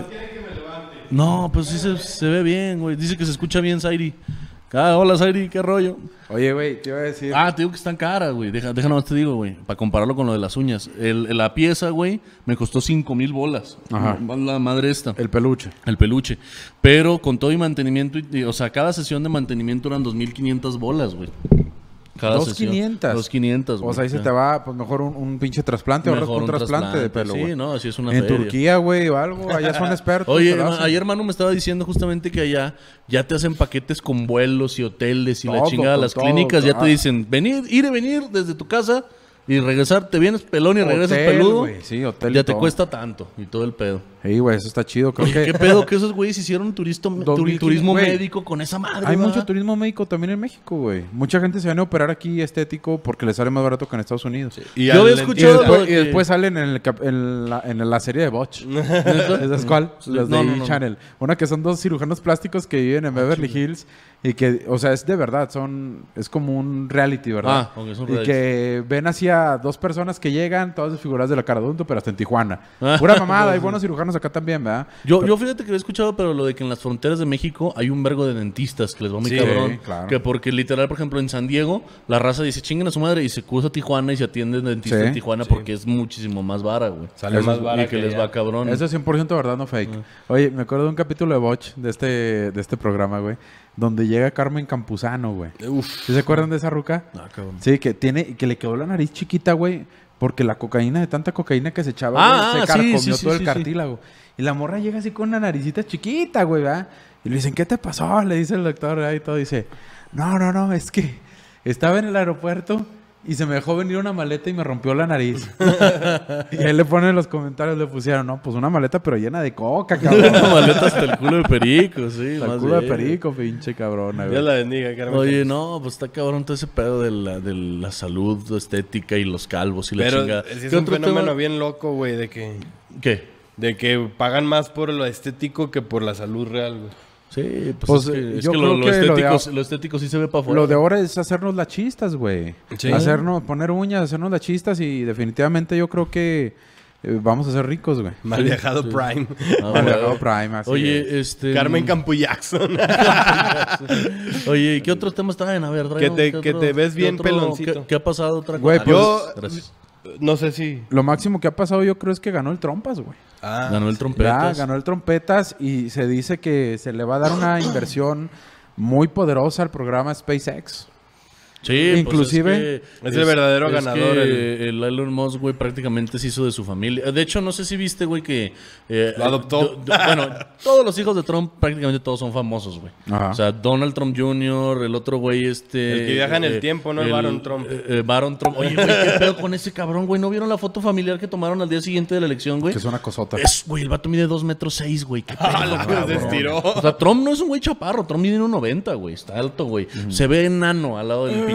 No, pues sí se, se ve bien, güey. Dice que se escucha bien, Zairi. Ah, hola, Zairi, qué rollo. Oye, güey, te iba a decir. Ah, te digo que están caras, güey. Deja, deja nomás te digo, güey. Para compararlo con lo de las uñas. El, la pieza, güey, me costó cinco mil bolas. Ajá. La madre esta. El peluche. El peluche. Pero con todo y mantenimiento, y- y- o sea, cada sesión de mantenimiento eran dos mil quinientas bolas, güey. Cada Dos sesión. quinientas. dos quinientas, güey. O sea, ahí se te va, pues mejor un, un pinche trasplante. Ahora Mejor un trasplante, de pelo, Sí, güey. no, así es una En feria. Turquía, güey, o algo. Allá son expertos. Oye, se lo ma- hacen. ayer Manu me estaba diciendo justamente que allá ya te hacen paquetes con vuelos y hoteles y la Todo, chingada. con Las todo, clínicas ya ah. te dicen, venir, ir y venir desde tu casa y regresar. Te vienes pelón y regresas Hotel, peludo. güey, sí, hotel y ya te todo. cuesta tanto y todo el pedo. Sí, güey, eso está chido. Creo Oye, que ¿qué pedo que esos güeyes hicieron turisto, dos mil turi- turismo güey. médico con esa madre? hay ¿verdad? mucho turismo médico también en México, güey. Mucha gente se viene a operar aquí estético porque les sale más barato que en Estados Unidos. Y Yo al- había Y escuchado después, lo y que- después salen en, el cap- en, la, en la serie de Botch. ¿Esa es cuál? Las de No, no, E! no. Channel. Una que son dos cirujanos plásticos que viven en Beverly Hills y que, o sea, es de verdad, son es como un reality, ¿verdad? Ah, ok, es un y reality. que ven hacia dos personas que llegan, todas desfiguradas de la cara de adulto, pero hasta en Tijuana. Pura mamada, hay buenos cirujanos acá también, ¿verdad? Yo, yo fíjate que había escuchado, pero lo de que en las fronteras de México hay un vergo de dentistas que les va muy Sí, cabrón. claro. Que porque literal, por ejemplo, en San Diego, la raza dice chinguen a su madre y se cruza a Tijuana y se atienden dentista Sí, en Tijuana porque es muchísimo más vara, güey. Sale Eso más es- barato. Y que les va cabrón. Eso es cien por ciento verdad, no fake. Oye, me acuerdo de un capítulo de Botch, de este, de este programa, güey, donde llega Carmen Campuzano, güey. Uf. ¿Sí se acuerdan de esa ruca? Ah, cabrón. Sí, que tiene, que le quedó la nariz chiquita, güey, porque la cocaína, de tanta cocaína que se echaba, Ah, güey, ah, se sí, carcomió sí, sí, todo el sí, cartílago. Y la morra llega así con una naricita chiquita, güey, ¿verdad? Y le dicen, ¿qué te pasó? Le dice el doctor, ¿verdad? Y todo dice, no, no, no, es que estaba en el aeropuerto y se me dejó venir una maleta y me rompió la nariz. Y ahí le ponen en los comentarios, le pusieron, no, pues una maleta pero llena de coca, cabrón. Una maleta hasta el culo de perico, sí. El más culo de bien. perico, pinche cabrona, Dios güey. la bendiga, Carmen. Oye, no, pues está cabrón todo ese pedo de la, de la salud estética y los calvos y la Pero chingada. sí es ¿Qué un otro fenómeno tema? bien loco, güey, de que... ¿Qué? De que pagan más por lo estético que por la salud real, güey. Sí, pues, Pues, es que, es yo que creo lo, lo que lo de estético, a- lo estético sí se ve para afuera. Lo de ahora es hacernos las chistas, güey. Sí. Hacernos, poner uñas, hacernos las chistas y definitivamente yo creo que eh, vamos a ser ricos, güey. Mal viajado Prime. Ah, Vale, bueno. hago Prime, así es. Oye, este... Carmen Campo Jackson. Oye, ¿y qué otros temas traen? A ver, Que tráenos, te- ¿qué que te ves qué bien peloncito. ¿qué, qué ha pasado otra Güey, cosa? Yo- Ah, gracias. no sé si... Lo máximo que ha pasado yo creo es que ganó el Trompas, güey. Ah, Ganó el Ya, trompetas. ganó el Trompetas y se dice que se le va a dar una inversión muy poderosa al programa SpaceX. Sí, pues Inclusive, es, que- es el verdadero es ganador, que el- el... Elon Musk, güey, prácticamente se hizo de su familia. De hecho, no sé si viste, güey, que... eh, Lo adoptó. do- do- bueno, todos los hijos de Trump, prácticamente todos son famosos, güey. Ajá. O sea, Donald Trump junior, el otro güey, este... El que viaja en el tiempo, ¿no? El Barron Trump. eh, eh, Barron Trump. Oye, güey, ¿qué pedo con ese cabrón, güey? ¿No vieron la foto familiar que tomaron al día siguiente de la elección, güey? Que es una cosota. Es, güey, el vato mide dos metros seis, güey. ¿Qué pedo, Ah, la que se cabrón? estiró. O sea, Trump no es un güey chaparro. Trump mide uno noventa, güey. Está alto, güey. Se ve enano al lado del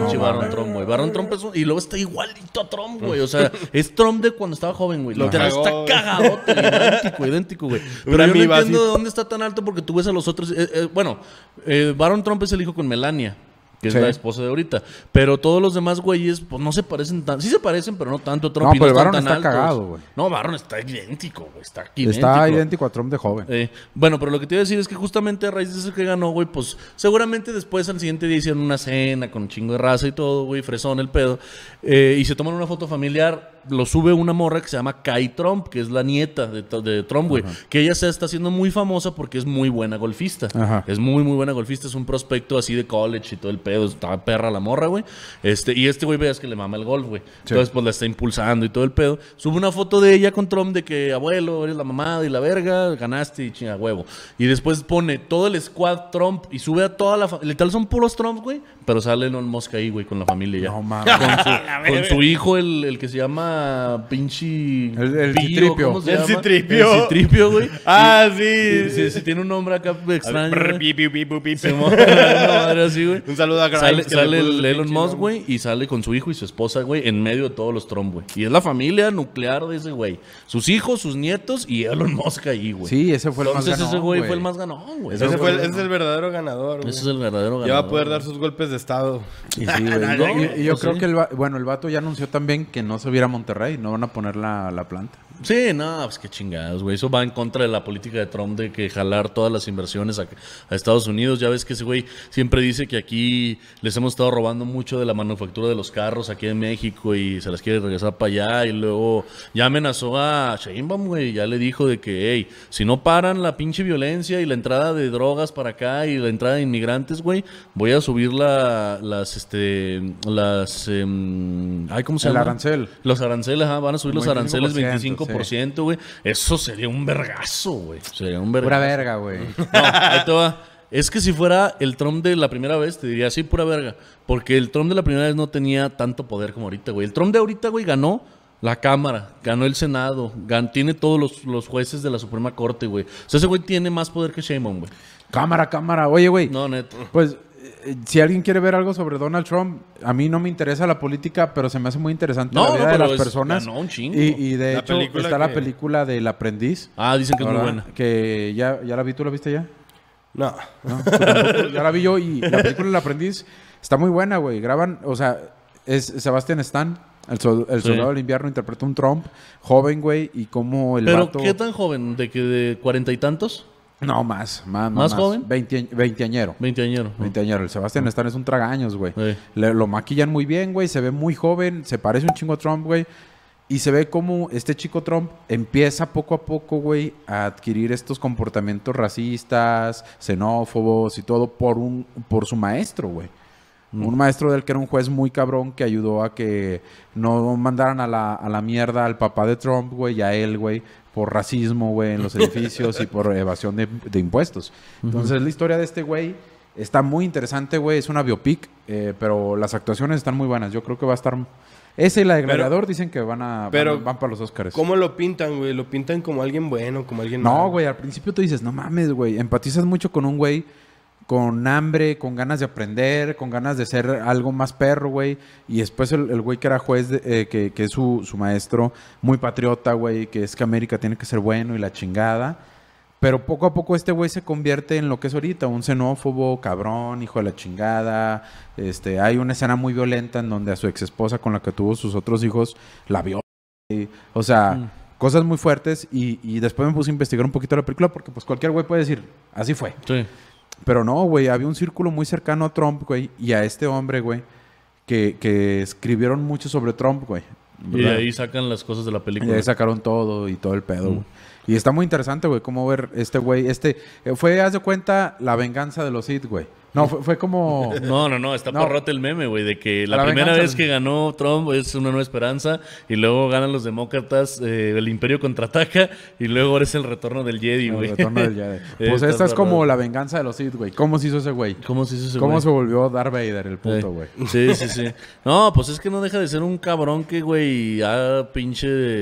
pinche No, Barron mames. Trump, güey. Barron Trump es un- y luego está igualito a Trump, güey. O sea, es Trump de cuando estaba joven, güey. Lo Literal, cagó, está güey. cagadote, idéntico, idéntico, güey. Pero Una yo no amiba entiendo así. de dónde está tan alto porque tú ves a los otros. eh, eh, bueno, eh, Barron Trump es el hijo con Melania, que es Sí. la esposa de ahorita. Pero todos los demás güeyes, pues no se parecen tanto. Sí se parecen, pero no tanto a Trump. No, y pero el están Barron tan está altos. cagado, güey. No, Barron está idéntico, güey. Está idéntico. Está idéntico a Trump de joven. Eh, bueno, pero lo que te iba a decir es que justamente a raíz de eso que ganó, güey, pues seguramente después al siguiente día hicieron una cena con un chingo de raza y todo, güey, fresón el pedo. Eh, y se toman una foto familiar. Lo sube una morra que se llama Kai Trump, que es la nieta de, de Trump, güey. Que ella se está haciendo muy famosa porque es muy buena golfista. Ajá. Es muy, muy buena golfista. Es un prospecto así de college y todo el pedo. Está perra la morra, güey. Este, y este güey, veas que le mama el golf, güey. Entonces, pues la está impulsando y todo el pedo. Sube una foto de ella con Trump de que, abuelo, eres la mamada y la verga, ganaste y chinga huevo. Y después pone todo el squad Trump y sube a toda la familia. Literal son puros Trump, güey. Pero sale Elon Musk ahí, güey, con la familia ya. No mames. Con su, con su hijo, el, el que se llama pinche... El- el Pío, Citripio. ¿cómo se El llama? Citripio. El Citripio, güey. Ah, sí. Y- sí, sí, tiene un nombre acá extraño, Brr, güey. pi, pi, pi, pi, pi. Simón, una madre así, güey. Un saludo a Grimes, Sale, que sale le puso el ese Elon pinche Musk, nombre. güey, y sale con su hijo y su esposa, güey, en medio de todos los Trump, güey. Y es la familia nuclear de ese güey. Sus hijos, sus nietos y Elon Musk ahí, güey. Sí, ese fue el más Entonces ese ganón, güey güey. fue el más ganón, güey. Ese, Ese, fue el, ese es el verdadero ganador, güey. es el verdadero ganador. Ya va a poder dar sus golpes de estado. Y, sí, güey. No, Y- y yo pues creo sí. que el, va- bueno, el vato ya anunció también que no se viera a Monterrey, no van a poner la, la planta. Sí, no, pues qué chingados, güey. Eso va en contra de la política de Trump de que jalar todas las inversiones a, a Estados Unidos. Ya ves que ese güey siempre dice que aquí les hemos estado robando mucho de la manufactura de los carros aquí en México y se las quiere regresar para allá. Y luego ya amenazó a Sheinbaum, güey. Ya le dijo de que, hey, si no paran la pinche violencia y la entrada de drogas para acá y la entrada de inmigrantes, güey, voy a subir la, las, este, las, em, ay, ¿cómo se El llama? arancel. Los aranceles, ajá, van a subir los aranceles veinticinco veinticinco por ciento, güey. Eso sería un vergazo, güey. Sería un vergazo. Pura verga, güey. No, ahí te va. Es que si fuera el Trump de la primera vez, te diría, sí, pura verga. Porque el Trump de la primera vez no tenía tanto poder como ahorita, güey. El Trump de ahorita, güey, ganó la Cámara, ganó el Senado, gan- tiene todos los, los jueces de la Suprema Corte, güey. O sea, ese güey tiene más poder que Sheinbaum, güey. Cámara, cámara. Oye, güey. No, neto. Pues, eh, si alguien quiere ver algo sobre Donald Trump, a mí no me interesa la política, pero se me hace muy interesante No, la vida no, de pero las es- personas. ganó un chingo. Y, y de La hecho, película está la que- película del aprendiz. Ah, dicen que es muy ¿verdad? buena. Que ya, ya la vi, ¿tú la viste ya? No. ¿No? Tú tampoco. Ya la vi yo y la película El aprendiz está muy buena, güey. Graban, o sea, es Sebastian Stan, el, sol- el Sí. soldado del invierno, interpreta un Trump joven, güey, y como el Pero, vato... ¿qué tan joven? ¿De que de cuarenta y tantos? No, más, más, ¿Más joven? Veinte, veinteañero. Veinteañero. Veinteañero. El Sebastian Stan es un tragaños, güey. Sí. Le- Lo maquillan muy bien, güey. Se ve muy joven. Se parece un chingo a Trump, güey. Y se ve como este chico Trump empieza poco a poco, güey, a adquirir estos comportamientos racistas, xenófobos y todo por un por su maestro, güey. Un maestro del que era un juez muy cabrón que ayudó a que no mandaran a la, a la mierda al papá de Trump, güey, y a él, güey, por racismo, güey, en los edificios y por evasión de, de impuestos. Entonces, la historia de este güey está muy interesante, güey. Es una biopic, eh, pero las actuaciones están muy buenas. Yo creo que va a estar... Ese y la de Pero- Gladiador dicen que van a pero- van, van para los Oscars. ¿Cómo lo pintan, güey? Lo pintan como alguien bueno, como alguien No, malo. güey, al principio tú dices, no mames, güey, empatizas mucho con un güey con hambre, con ganas de aprender, con ganas de ser algo más perro, güey. Y después el el güey que era juez, de- eh, que, que es su, su maestro, muy patriota, güey, que es que América tiene que ser bueno y la chingada. Pero poco a poco este güey se convierte en lo que es ahorita, un xenófobo, cabrón, hijo de la chingada. Este, hay una escena muy violenta en donde a su ex esposa con la que tuvo sus otros hijos la viola. güey. O sea, Mm. cosas muy fuertes. Y, y después me puse a investigar un poquito la película porque pues cualquier güey puede decir, así fue. Sí. Pero no, güey, había un círculo muy cercano a Trump, güey, y a este hombre, güey, que, que escribieron mucho sobre Trump, güey. Y de ¿verdad? ahí sacan las cosas de la Y película. ahí sacaron todo y todo el pedo, Mm. güey. Y está muy interesante, güey, cómo ver este güey, este... eh, fue, haz de cuenta, la venganza de los Sith, güey. No, fue, fue como... No, no, no, está No. parrote el meme, güey, de que la, La primera venganza vez del- que ganó Trump es una nueva esperanza y luego ganan los demócratas, eh, el imperio contraataca y luego ahora es el retorno del Jedi, El güey. retorno del Jedi. Eh, Pues está esta es como parrote. la venganza de los Sith, güey. ¿Cómo se hizo ese güey? ¿Cómo se hizo ese ¿Cómo güey? se volvió Darth Vader, el puto, güey? Sí, sí, sí. No, pues es que no deja de ser un cabrón que, güey, ha pinche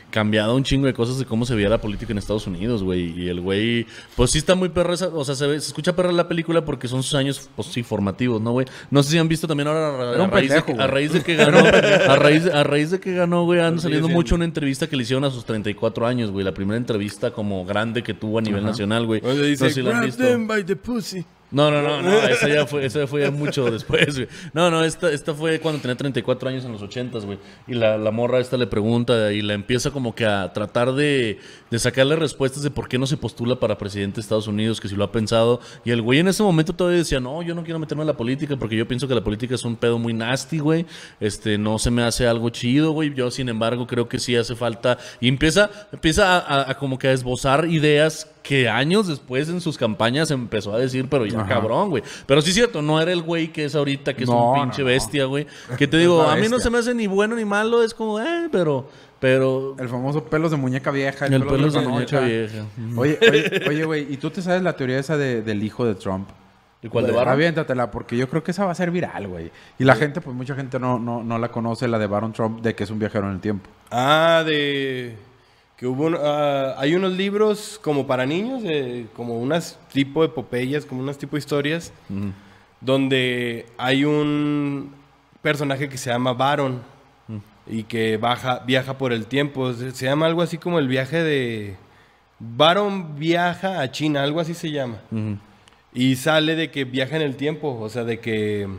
cambiado un chingo de cosas de cómo se veía la política en Estados Unidos, güey. Y el güey, pues sí está muy perra esa, o sea, se, ve, se escucha perra la película porque son sus años, pues sí, formativos, ¿no, güey? No sé si han visto también ahora a, a, un raíz, pendejo, de, a güey. raíz de que ganó, a raíz, a raíz de que ganó, güey, anda saliendo siendo. mucho una entrevista que le hicieron a sus treinta y cuatro años, güey. La primera entrevista como grande que tuvo a nivel nacional, güey. Donde dice, No sé si la han grab visto. them by the pussy. No, no, no, no, esa ya fue, esa fue ya mucho después, güey. No, no, esta, esta fue cuando tenía treinta y cuatro años en los ochentas, güey. Y la, la morra esta le pregunta y la empieza como que a tratar de, de sacarle respuestas de por qué no se postula para presidente de Estados Unidos, que si lo ha pensado. Y el güey en ese momento todavía decía, no, yo no quiero meterme en la política porque yo pienso que la política es un pedo muy nasty, güey. Este, no se me hace algo chido, güey. Yo, sin embargo, creo que sí hace falta. Y empieza, empieza a, a, a como que a esbozar ideas que años después en sus campañas empezó a decir, pero ya Ajá. cabrón, güey. Pero sí es cierto, no era el güey que es ahorita, que es No, un pinche no, no. bestia, güey. Que te digo, una a mí no bestia. se me hace ni bueno ni malo, es como, eh, pero, pero... El famoso pelos de muñeca vieja. El pelo pelos de panocha. muñeca vieja. Oye, oye, oye, güey, ¿y tú te sabes la teoría esa de, del hijo de Trump? ¿Y cuál de Barron? Aviéntatela, porque yo creo que esa va a ser viral, güey. Y la gente, pues mucha gente no, no, no la conoce, la de Baron Trump, de que es un viajero en el tiempo. Ah, de... Que hubo... un- ah, hay unos libros como para niños, de, como unas tipo epopeyas, como unas tipo historias, Ujú. donde hay un personaje que se llama Baron y que baja, viaja por el tiempo. Se, se llama algo así como el viaje de... Baron viaja a China, algo así se llama. Ujú. Y sale de que viaja en el tiempo, o sea, de que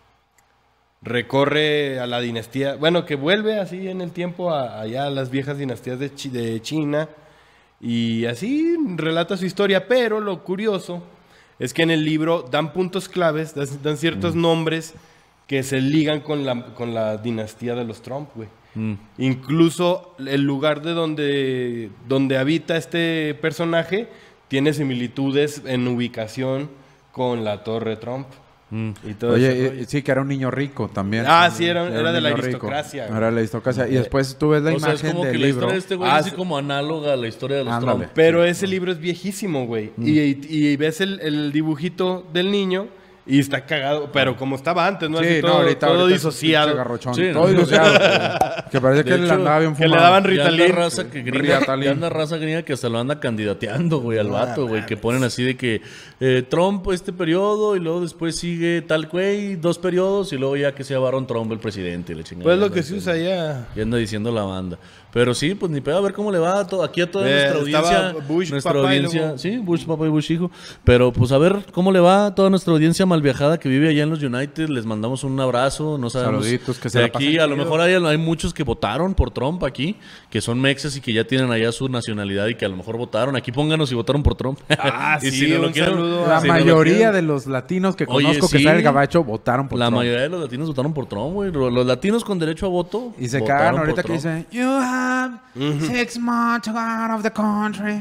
recorre a la dinastía, bueno, que vuelve así en el tiempo a, allá a las viejas dinastías de, Chi- de China y así relata su historia, pero lo curioso es que en el libro dan puntos claves, dan, dan ciertos nombres que se ligan con la, con la dinastía de los Trump, güey. Mm. Incluso el lugar de donde, donde habita este personaje tiene similitudes en ubicación con la Torre Trump. Mm. Y todo ese Oye, rollo. eh, sí, que era un niño rico también. Ah, sí, era- un era de la niño rico. aristocracia, güey. Era de la aristocracia. Y después tú ves la O sea, es imagen como que del la libro. historia de este güey Ah, es así sí. como análoga a la historia de los Ándale. Trump. Pero ese libro es viejísimo, güey. Y, y- y ves el, el dibujito del niño y está cagado. Pero como estaba antes, ¿no? Sí, Así no, todo, ahorita, todo ahorita es un disociado. pinche garrochón. Sí, Todo ¿no? disociado. Que parece De que le hecho, andaba bien que le fumado. daban Ya anda Ritalin. raza que gringa, Ritalin. ya anda raza gringa que hasta lo anda candidateando, güey, al vato, güey. Que ponen así de que eh, Trump este periodo y luego después sigue tal güey, dos periodos y luego ya que sea Baron Trump el presidente. y la chingada. Pues lo Anda que se diciendo- usa ya. Y anda diciendo la banda. Pero sí, pues ni pedo, a ver cómo le va a to- aquí a toda Eh, nuestra estaba audiencia. Bush, nuestra papá, y audiencia, luego- sí, Bush papá y Bush hijo. Pero pues a ver cómo le va a toda nuestra audiencia malviajada que vive allá en los United. Les mandamos un abrazo, no sabemos. Saluditos, que se de la aquí pasen a lo chido. mejor hay, hay muchos que votaron por Trump aquí, que son mexas y que ya tienen allá su nacionalidad y que a lo mejor votaron. Aquí pónganos si votaron por Trump. Ah, Y sí, no lo un quieren- saludo La si no lo mayoría quieren- de los latinos que Oye, conozco que sí. están en el gabacho votaron por La Trump. mayoría de los latinos votaron por Trump, güey. Los los latinos con derecho a voto. Y se votaron cagan por ahorita que Trump. dicen, you have six months to go out of the country.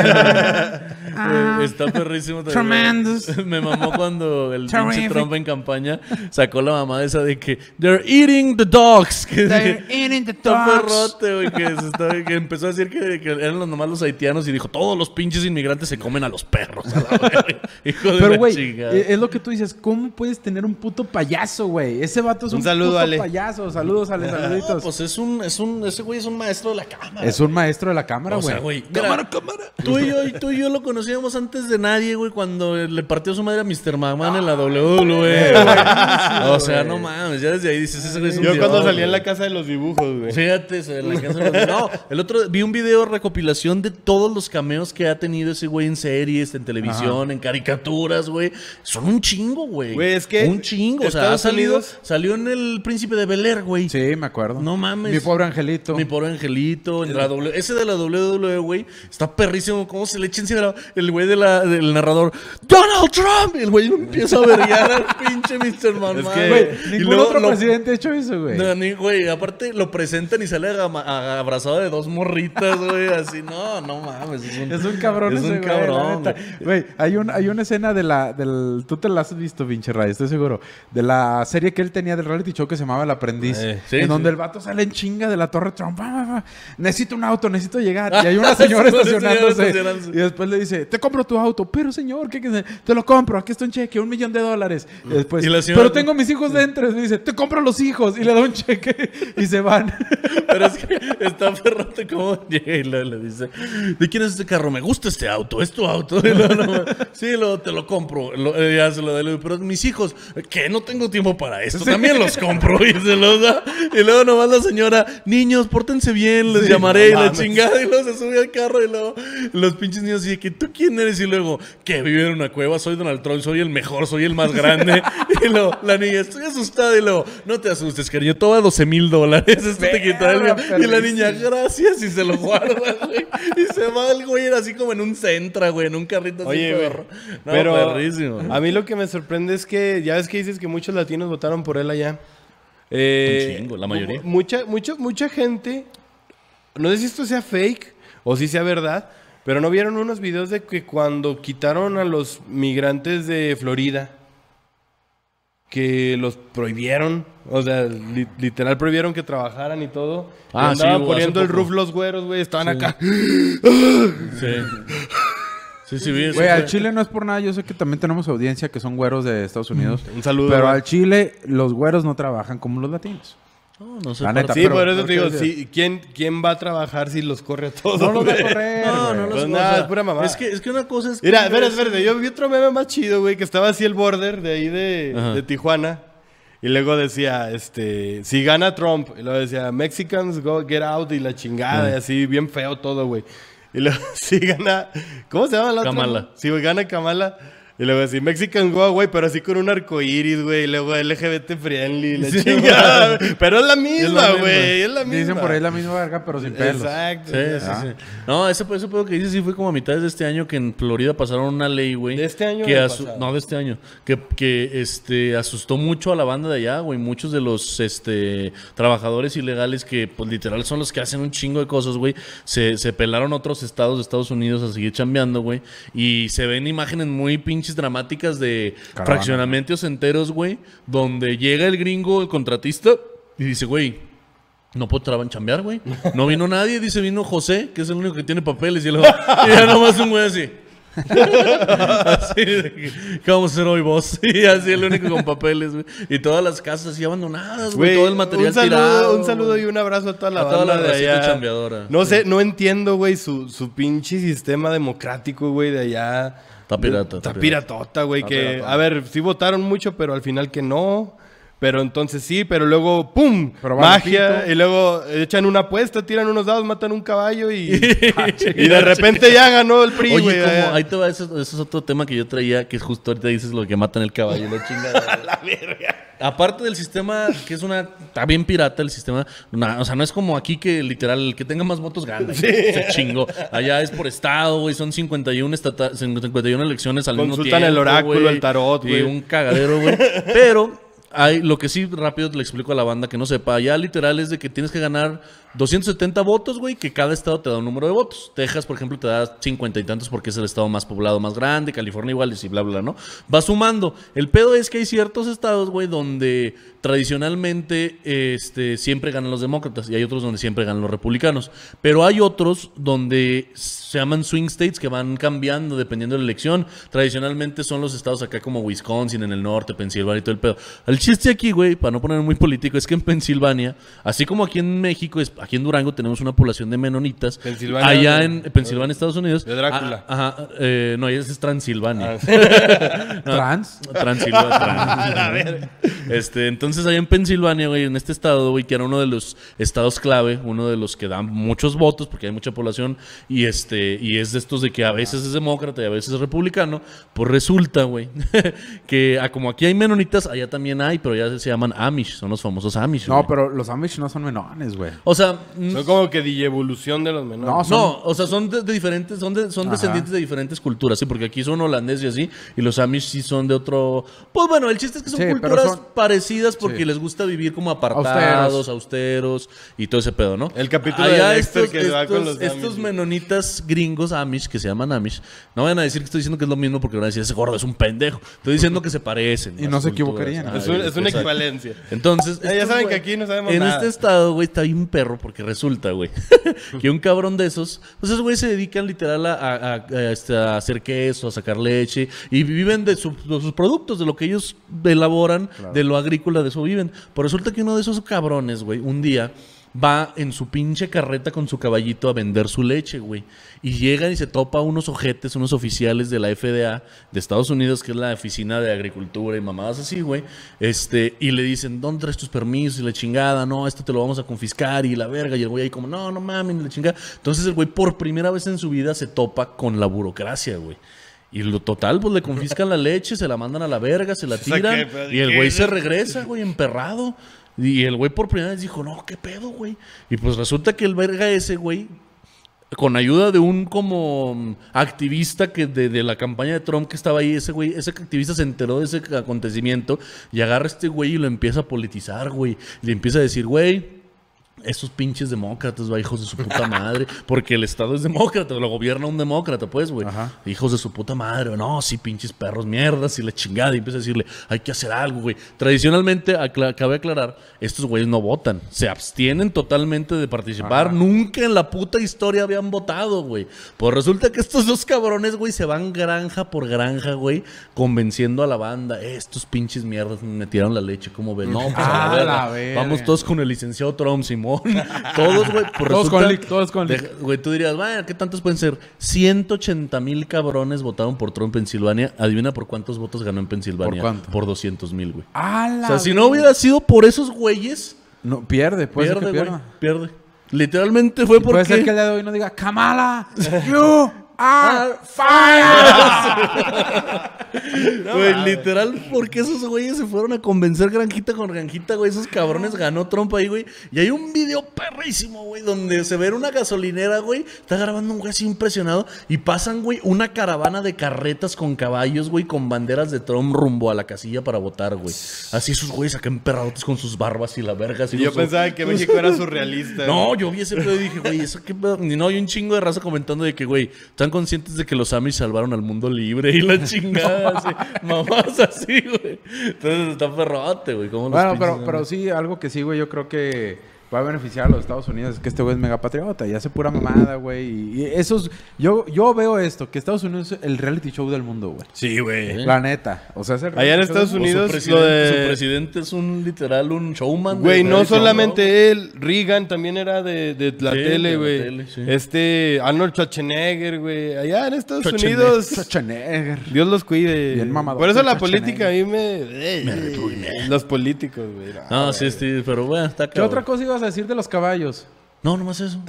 Eh, Está perrísimo también. Tremendous. Me mamó cuando el pinche Terrific. Trump en campaña sacó la mamá esa de que they're eating the dogs. Que They're eating the Está dogs. perrote, güey, que, se estaba- que empezó a decir que, que eran los nomás los haitianos y dijo, todos los pinches inmigrantes se comen a los perros. A la verga. Hijo de Pero, la güey, chingada. eh, es lo que tú dices. ¿Cómo puedes tener un puto payaso, güey? Ese vato es Un un, saludo, puto Ale. payaso. Saludos, Ale, No, saluditos. pues es un, es un, ese güey es un maestro de la cámara. Es un maestro de la cámara, O güey. sea, güey. Cámara, cámara. Tú y, yo, y tú y yo lo conocíamos antes de nadie, güey, cuando le partió su madre a mister McMahon en la W W E, güey. O sea, no mames, ya desde ahí dices, ese güey es un Yo cuando dios, salí en güey. la casa de los dibujos, güey. Fíjate, se- en la casa de los- no, el otro vi un video recopilación de todos los cameos que ha tenido ese güey en series, en televisión, en caricaturas, güey. Son un chingo, güey. Güey, es que un chingo, o sea, ha Estados salido, Unidos- salió en El Príncipe de Bel-Air, güey. Sí, me acuerdo. No mames. Mi pobre angelito. Mi pobre angelito. En la W- ese de la W W E, güey, está perrísimo. ¿Cómo se le echa encima la- el güey de la- del narrador? ¡Donald Trump! Y el güey empieza a verguiar al pinche mister McMahon. que- Güey, Y ningún luego otro lo- presidente ha hecho eso, güey. No, ni, güey, aparte lo presentan y sale agama- a- abrazado de dos morritas, güey, así, no, no mames. Es un, Es un cabrón es ese, un güey, cabrón, la neta. Güey, hay, un, hay una escena de la... Del, tú te la has visto, pinche Ray, estoy seguro. De la serie que él tenía del reality show que se llamaba El Aprendiz. Eh, sí, en sí. donde el vato sale en chinga de la Torre Trump. ah, necesito un auto, necesito llegar. Y hay una señora estacionándose. estacionándose. Y después le dice, te compro tu auto. Pero señor, ¿qué, qué? Te lo compro, aquí está un cheque, un millón de dólares. Y después, Y la señora- pero tengo mis hijos dentro. Y dice, te compro los hijos. Y le da un cheque y se van. Pero es que está perrote como llega y le, le dice, ¿de quién es este carro? Me gusta este auto, es tu auto. Y luego, no, sí, lo, te lo compro. Lo, eh, ya se lo da. Pero mis hijos, que no tengo tiempo para esto, también los compro. Y se los da. Y luego nomás la señora, niños, pórtense bien, les Sí, llamaré. no y la mames. chingada. Y luego se sube al carro. Y luego los pinches niños así de que, ¿tú quién eres? Y luego, que vive en una cueva, soy Donald Trump, soy el mejor, soy el más grande. Y luego la niña, estoy asustada. Y luego, no te asustes, cariño, toma doce mil dólares. Esto te quita el... Verga, Y la niña, gracias, y se lo guarda, güey. Y se va el güey así como en un Centra, güey, en un carrito así. Oye, güey, perro. No, pero perrísimo. a mí lo que me sorprende es que, ya ves que dices que muchos latinos votaron por él allá. Eh, Un chingo, la mayoría. mu- Mucha, mucha, mucha gente, no sé si esto sea fake o si sea verdad, pero ¿no vieron unos videos de que cuando quitaron a los migrantes de Florida, que los prohibieron, o sea, li- literal prohibieron que trabajaran y todo? Ah, y andaban sí, hubo poniendo hace el poco. roof los güeros, güey, estaban Sí. acá. Sí. Sí, sí, vi eso. Güey, al fue- Chile no es por nada. Yo sé que también tenemos audiencia que son güeros de Estados Unidos. Un saludo. Pero güey. al Chile, los güeros no trabajan como los latinos. No, no sé. La para- neta, Sí, pero- por eso ¿por te qué digo, dices? sí, ¿quién, ¿quién va a trabajar si los corre a todos? No los va a güey? correr, No, güey. no, no. Pues sé, nada, o sea, es pura mamada. Es que, es que una cosa es... Mira, que- espérate, espérate. Yo vi otro meme más chido, güey, que estaba así el border de ahí de, Ajá. de Tijuana. Y luego decía, este, si gana Trump. Y luego decía, Mexicans go get out y la chingada. Y así, bien feo todo, güey. Y luego, si gana, ¿cómo se llama la otra? Kamala. Si gana Kamala. Y luego así, Mexican go, güey, pero así con un arco iris, güey. Y luego L G B T friendly, la Sí, chingada. Pero es la misma, misma. güey. Es la misma. Dicen por ahí la misma verga, pero sin pelos. Exacto. Sí, sí, Ah. sí. No, ese, ese pedo que dices sí fue como a mitades de este año que en Florida pasaron una ley, güey. ¿De este año o que del asu- pasado? No, de este año. Que, que este, asustó mucho a la banda de allá, güey. Muchos de los este, trabajadores ilegales que, pues, literal son los que hacen un chingo de cosas, güey. Se, se pelaron a otros estados de Estados Unidos a seguir chambeando, güey. Y se ven imágenes muy pinches dramáticas de Caravana. fraccionamientos enteros, güey. Donde llega el gringo, el contratista, y dice, güey, no puedo trabajar chambear, güey. No vino nadie, dice, vino José, que es el único que tiene papeles. Y, luego, y ya nomás un güey así. Así de que, ¿qué vamos a hacer hoy, vos? Y así el único con papeles, güey. Y todas las casas así abandonadas, güey. Todo el material un saludo, tirado. un saludo güey. y un abrazo a toda la A toda banda la de racita allá. chambeadora. No sé, no entiendo, güey, su, su pinche sistema democrático, güey, de allá. Está pirata, Está está piratota, güey, Está que, piratota. a ver, sí votaron mucho, pero al final que no. Pero entonces sí, pero luego, ¡pum! Pero va Magia. bajito. Y luego echan una apuesta, tiran unos dados, matan un caballo y... y de repente ya ganó el P R I, Oye, güey. como, allá. ahí te va, eso, eso es otro tema que yo traía, que es justo ahorita dices lo que matan el caballo, la chingada. la verga. Aparte del sistema, que es una... Está bien pirata el sistema. na- o sea, no es como aquí que literal, el que tenga más votos gana. Se chingó. Allá es por estado, güey. Son cincuenta y una, estata- cincuenta y una elecciones al mismo tiempo, Consultan el oráculo, güey. el tarot, Y güey. un cagadero, güey. Pero... Hay, lo que sí, rápido le explico a la banda que no sepa, allá literal es de que tienes que ganar doscientos setenta votos, güey, que cada estado te da un número de votos. Texas, por ejemplo, te da cincuenta y tantos porque es el estado más poblado, más grande, California igual, y sí, bla, bla, ¿no? Va sumando. El pedo es que hay ciertos estados, güey, donde tradicionalmente este, siempre ganan los demócratas y hay otros donde siempre ganan los republicanos. Pero hay otros donde se llaman swing states que van cambiando dependiendo de la elección. Tradicionalmente son los estados acá como Wisconsin, en el norte, Pensilvania y todo el pedo. El chiste aquí, güey, para no poner muy político, es que en Pensilvania, así como aquí en México, es- aquí en Durango tenemos una población de menonitas. Pensilvania, allá de- en Pensilvania, Estados Unidos. de Drácula. Ah, ajá, eh, no, ese es Transilvania. Trans. Transilvania. Este, entonces allá en Pensilvania, güey, en este estado, güey, que era uno de los estados clave, uno de los que dan muchos votos porque hay mucha población y este y es de estos de que a veces es demócrata y a veces es republicano, pues resulta, güey, que ah, como aquí hay menonitas, allá también hay, pero ya se llaman Amish, son los famosos Amish. No, güey. pero los Amish no son menones, güey. O sea, mm, Son como que de evolución de los menores. No, son- no, o sea, son de, de diferentes, son, de- son Ajá. descendientes de diferentes culturas, sí, porque aquí son holandeses y así, y los Amish sí son de otro. Pues bueno, el chiste es que son Sí, pero culturas son- parecidas porque Sí. les gusta vivir como apartados, austeros. Austeros. y todo ese pedo, ¿no? El capítulo Allá de Dexter estos, que va con estos, los estos Amish. menonitas gringos Amish, que se llaman Amish, no vayan a decir que estoy diciendo que es lo mismo porque van a decir, ese gordo es un pendejo. Estoy diciendo que se parecen. Y las no se culturas. equivocarían. Ah, Es, un- es una exacto. equivalencia. Entonces, Eh, ya estos saben güey- que aquí no sabemos en nada. este estado, güey, está bien perro porque resulta, güey, que un cabrón de esos, pues esos güey se dedican literal a, a- a- a, este, a hacer queso, a sacar leche y viven de, su- de sus productos, de lo que ellos elaboran, de lo agrícola, de eso viven. Pues resulta que uno de esos cabrones, güey, un día va en su pinche carreta con su caballito a vender su leche, güey. Y llega y se topa a unos ojetes, unos oficiales de la F D A de Estados Unidos, que es la Oficina de Agricultura y mamadas así, güey. Este, y le dicen, ¿dónde traes tus permisos? Y la chingada, no, esto te lo vamos a confiscar y la verga. Y el güey ahí como, no, no mames, y la chingada. Entonces el güey por primera vez en su vida se topa con la burocracia, güey. Y lo total, pues le confiscan la leche, se la mandan a la verga, se la sea, tiran. ¿qué pedo? Y el ¿Qué güey es se esto? regresa, güey, emperrado. Y el güey por primera vez dijo, no, qué pedo, güey. Y pues resulta que el verga ese, güey, con ayuda de un como mm, activista que de, de la campaña de Trump que estaba ahí, ese güey, ese activista se enteró de ese acontecimiento y agarra a este güey y lo empieza a politizar, güey. Le empieza a decir, güey, esos pinches demócratas, va, hijos de su puta madre. Porque el Estado es demócrata, lo gobierna un demócrata, pues, güey. Ajá. Hijos de su puta madre. No, sí, pinches perros, mierdas y la chingada. Y empieza a decirle, hay que hacer algo, güey. Tradicionalmente, acla- cabe aclarar, estos güeyes no votan. Se abstienen totalmente de participar. Ajá. Nunca en la puta historia habían votado, güey. Pues resulta que estos dos cabrones, güey, se van granja por granja, güey, convenciendo a la banda. "Eh, estos pinches mierdas me tiraron la leche, ¿cómo ven? No, pues a la Ah, verga. la verga. Vamos todos con el licenciado Trump, Simón. Todos, güey. Pues Todos con resulta- lic, todos con lic. Deja- Güey, tú dirías, bueno, ¿qué tantos pueden ser? ciento ochenta mil cabrones votaron por Trump en Pensilvania. Adivina por cuántos votos ganó en Pensilvania. ¿Por cuánto? Por doscientos mil, güey. ¡A O la sea, si no verga! hubiera sido por esos güeyes, No, pierde, puede pierde, ser que güey. pierda. Pierde. Literalmente fue porque... Puede ser que el día de hoy no diga, Kamala, you are fire. Güey, literal, porque esos güeyes se fueron a convencer granjita con granjita, güey. Esos cabrones ganó Trump ahí, güey. Y hay un video perrísimo, güey, donde se ve en una gasolinera, güey. Está grabando un güey así impresionado. Y pasan, güey, una caravana de carretas con caballos, güey, con banderas de Trump rumbo a la casilla para votar, güey. Así esos güeyes acá emperrados con sus barbas y la verga. Así Y yo los- pensaba que México era surrealista. No, yo vi ese pedo y dije, güey, eso qué pedo. Y no, hay un chingo de raza comentando de que, güey, están conscientes de que los Amish salvaron al mundo libre y la chingada, así, mamás así, güey. Entonces está perrote, güey. ¿Cómo los Bueno, pinches pero, pero Amish? sí, algo que sí, güey, yo creo que va a beneficiar a los Estados Unidos es que este güey es mega patriota y hace pura mamada, güey. Y, y esos, yo, yo veo esto, que Estados Unidos es el reality show del mundo, güey. Sí, güey. ¿Eh? La neta. O sea, es el Allá en reality show Estados del O mundo. Unidos, su lo presidente, de- su presidente es un literal, un showman. Güey, de no reality show, solamente él, Reagan también era de, de la Sí, de tele, la güey. tele, sí. Este, Arnold Schwarzenegger, güey. Allá en Estados Schwarzenegger. Unidos, Schwarzenegger. Dios los cuide. Bien mamador, Por eso la Schwarzenegger. política a mí me... Los políticos, güey. No, sí, sí, pero bueno, está ¿Qué cabrón. otra cosa ibas a decir de los caballos? No, nomás eso. o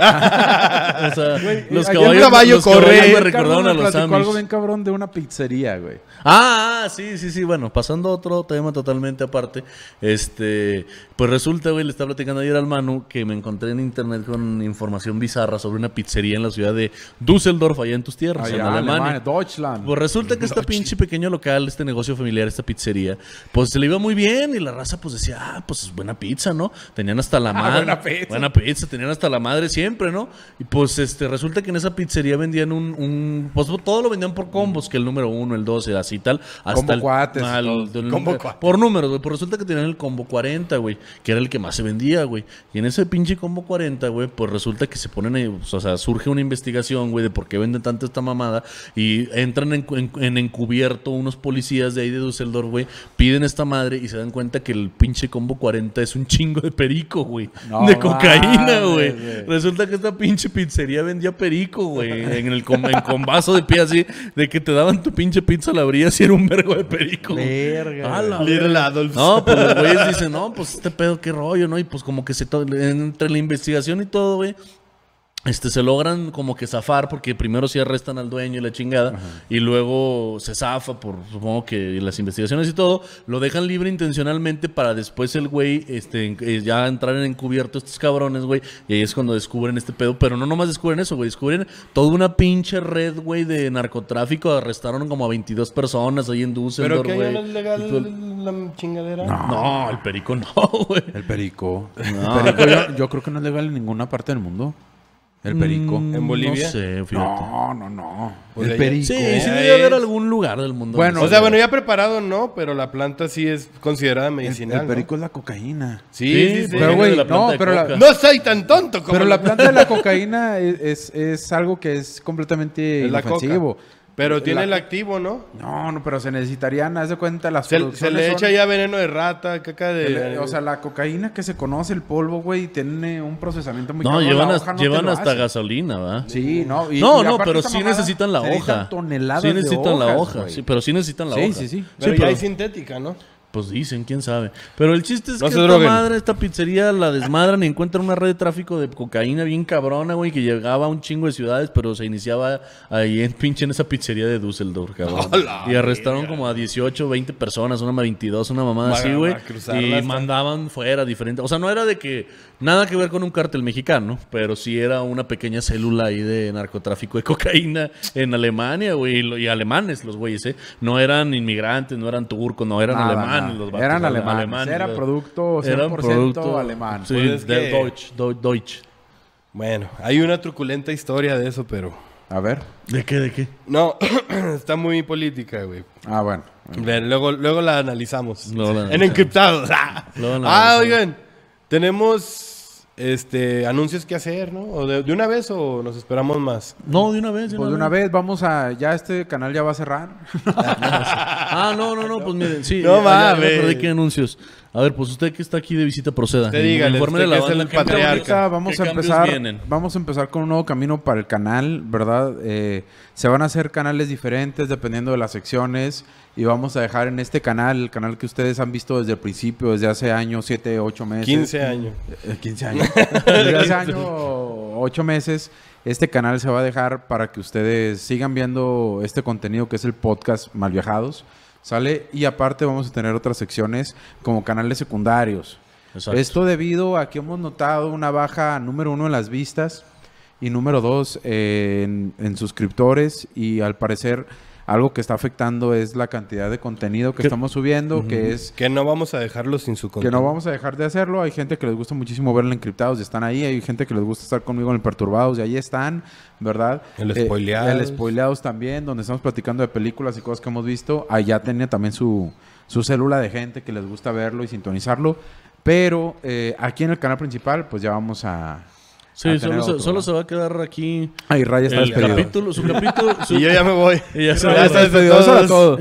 sea, los Ayer caballos, un caballo los corre. caballos me Ayer recordaron Carlos a me los platicó algo Amish. bien cabrón de una pizzería, güey. Ah, ah, sí, sí, sí. Bueno, pasando a otro tema totalmente aparte. Este, pues resulta, güey, le estaba platicando ayer al Manu que me encontré en internet con información bizarra sobre una pizzería en la ciudad de Düsseldorf, allá en tus tierras, en Allá, Alemania. Alemania, Deutschland. Pues resulta que este pinche pequeño local, este negocio familiar, esta pizzería, pues se le iba muy bien y la raza pues decía, ah, pues es buena pizza, ¿no? Tenían hasta la madre. buena pizza. Buena pizza, tenían hasta la madre siempre, ¿no? Y pues este, resulta que en esa pizzería vendían un, un pues todo lo vendían por combos, que el número uno, el dos, así tal. Hasta Combo el, cuates, al- todos. del- Combo cuates. por números, güey. Pues resulta que tenían el combo cuarenta, güey, que era el que más se vendía, güey. Y en ese pinche combo cuarenta, güey, pues resulta que se ponen ahí, pues, o sea, surge una investigación, güey, de por qué venden tanto esta mamada. Y entran en, en- en encubierto unos policías de ahí de Düsseldorf, güey, piden esta madre y se dan cuenta que el pinche combo cuarenta es un chingo de perico, güey. No de cocaína, mames, güey. güey. Resulta que esta pinche pizzería vendía perico, güey. En el con, en con vaso de pie así, de que te daban tu pinche pizza, la abrías y era un vergo de perico. güey. Verga, A la güey. Little Adolf. No, pues los güeyes dicen, no, pues este pedo, qué rollo, ¿no? Y pues como que se to- entre la investigación y todo, güey, Este, se logran como que zafar porque primero sí arrestan al dueño y la chingada. Ajá. Y luego se zafa por, supongo que las investigaciones y todo. Lo dejan libre intencionalmente para después el güey este, ya entrar en encubierto estos cabrones, güey. Y ahí es cuando descubren este pedo. Pero no nomás descubren eso, güey. Descubren toda una pinche red, güey, de narcotráfico. Arrestaron como a veintidós personas ahí en Düsseldorf, güey. ¿Pero qué no es legal la chingadera? No, no, el perico no, güey. El perico. No. El perico yo, yo creo que no es legal en ninguna parte del mundo. El perico. Mm, ¿En Bolivia? No sé, fíjate. No, no, no. Pues el allá. perico. Sí, sí debe haber algún lugar del mundo. Bueno, o sea, bueno, ya preparado no, pero la planta sí es considerada medicinal. El, el perico ¿no? es la cocaína. Sí, Sí, sí, sí. Pero, güey, la no, planta de pero la- coca. No soy tan tonto como... Pero la planta de la cocaína es, es, es algo que es completamente Es la inofensivo. coca. Pero tiene La- el activo, ¿no? No, no, pero se necesitarían, haz de cuenta, las Se, se producciones le son- echa ya veneno de rata, caca de... el- o sea, la cocaína que se conoce, el polvo, güey, tiene un procesamiento muy No, cabrón. llevan, La hasta- hoja no te llevan lo hasta hace. gasolina, ¿va? Sí, no. y- no, y no, aparte pero esta sí mamada, necesitan la se necesitan hoja. toneladas Sí necesitan de la hojas, hoja, güey. sí, pero sí necesitan la Sí, hoja. sí, sí. Pero Sí, ya pero- hay sintética, ¿no? Pues dicen, quién sabe. Pero el chiste es No que se esta droguen. madre, esta pizzería la desmadran y encuentran una red de tráfico de cocaína bien cabrona, güey, que llegaba a un chingo de ciudades, pero se iniciaba ahí en pinche en esa pizzería de Düsseldorf, cabrón. ¡Hola! Y arrestaron como a dieciocho, veinte personas, una veintidós, una mamada Para- así, güey. para cruzarla Y hasta- mandaban fuera diferentes. O sea, no era de que nada que ver con un cártel mexicano, pero sí era una pequeña célula ahí de narcotráfico de cocaína en Alemania, güey. Y, lo- y alemanes los güeyes, ¿eh? No eran inmigrantes, no eran turcos, no eran Nada, alemanes nada. los vatos. Eran alemanes. alemanes, Era los- producto cien eran por ciento producto alemán. Sí, Pues es del que- Deutsch, Deu- Deutsch. Bueno, hay una truculenta historia de eso, pero... A ver. ¿De qué, de qué? No, está muy política, güey. Ah, bueno. Ver, Luego, luego la analizamos. Luego la En analizamos. encriptados. Ah, Luego la Ah, analizamos. oigan. Tenemos este anuncios que hacer, ¿no? ¿O de, de una vez o nos esperamos más? No, de una vez. Pues de una vez vamos a... Ya este canal ya va a cerrar. Ah, no, no, no, pues miren, sí. No ya- ya me mames. acordé qué anuncios. A ver, pues usted que está aquí de visita proceda. Usted dígale, Infórmele usted a la que es banda el qué patriarca. cambios- Ahorita vamos qué a cambios empezar, vienen. vamos a empezar con un nuevo camino para el canal, ¿verdad? Eh, se van a hacer canales diferentes dependiendo de las secciones y vamos a dejar en este canal, el canal que ustedes han visto desde el principio, desde hace años, siete, ocho meses. quince años. Eh, quince años. Desde hace años, ocho meses, este canal se va a dejar para que ustedes sigan viendo este contenido que es el podcast Malviajados, ¿sale? Y aparte vamos a tener otras secciones como canales secundarios. Exacto. Esto debido a que hemos notado una baja, número uno, en las vistas y número dos, eh, en, en suscriptores y al parecer algo que está afectando es la cantidad de contenido que ¿Qué? estamos subiendo, que es Que no vamos a dejarlo sin su que contenido. no vamos a dejar de hacerlo. Hay gente que les gusta muchísimo ver el Encriptados y están ahí. Hay gente que les gusta estar conmigo en el Perturbados y ahí están, ¿verdad? El Eh, Spoileados. el Spoileados también, donde estamos platicando de películas y cosas que hemos visto. Allá tenía también su, su célula de gente que les gusta verlo y sintonizarlo. Pero eh, aquí en el canal principal, pues ya vamos a... Sí, a solo, tener se, otro, solo ¿no? se va a quedar aquí Ay, Raya está el despedido. capítulo, su capítulo. su- Y yo ya me voy. Y ya se Ya va. está despedido. Eso era todo.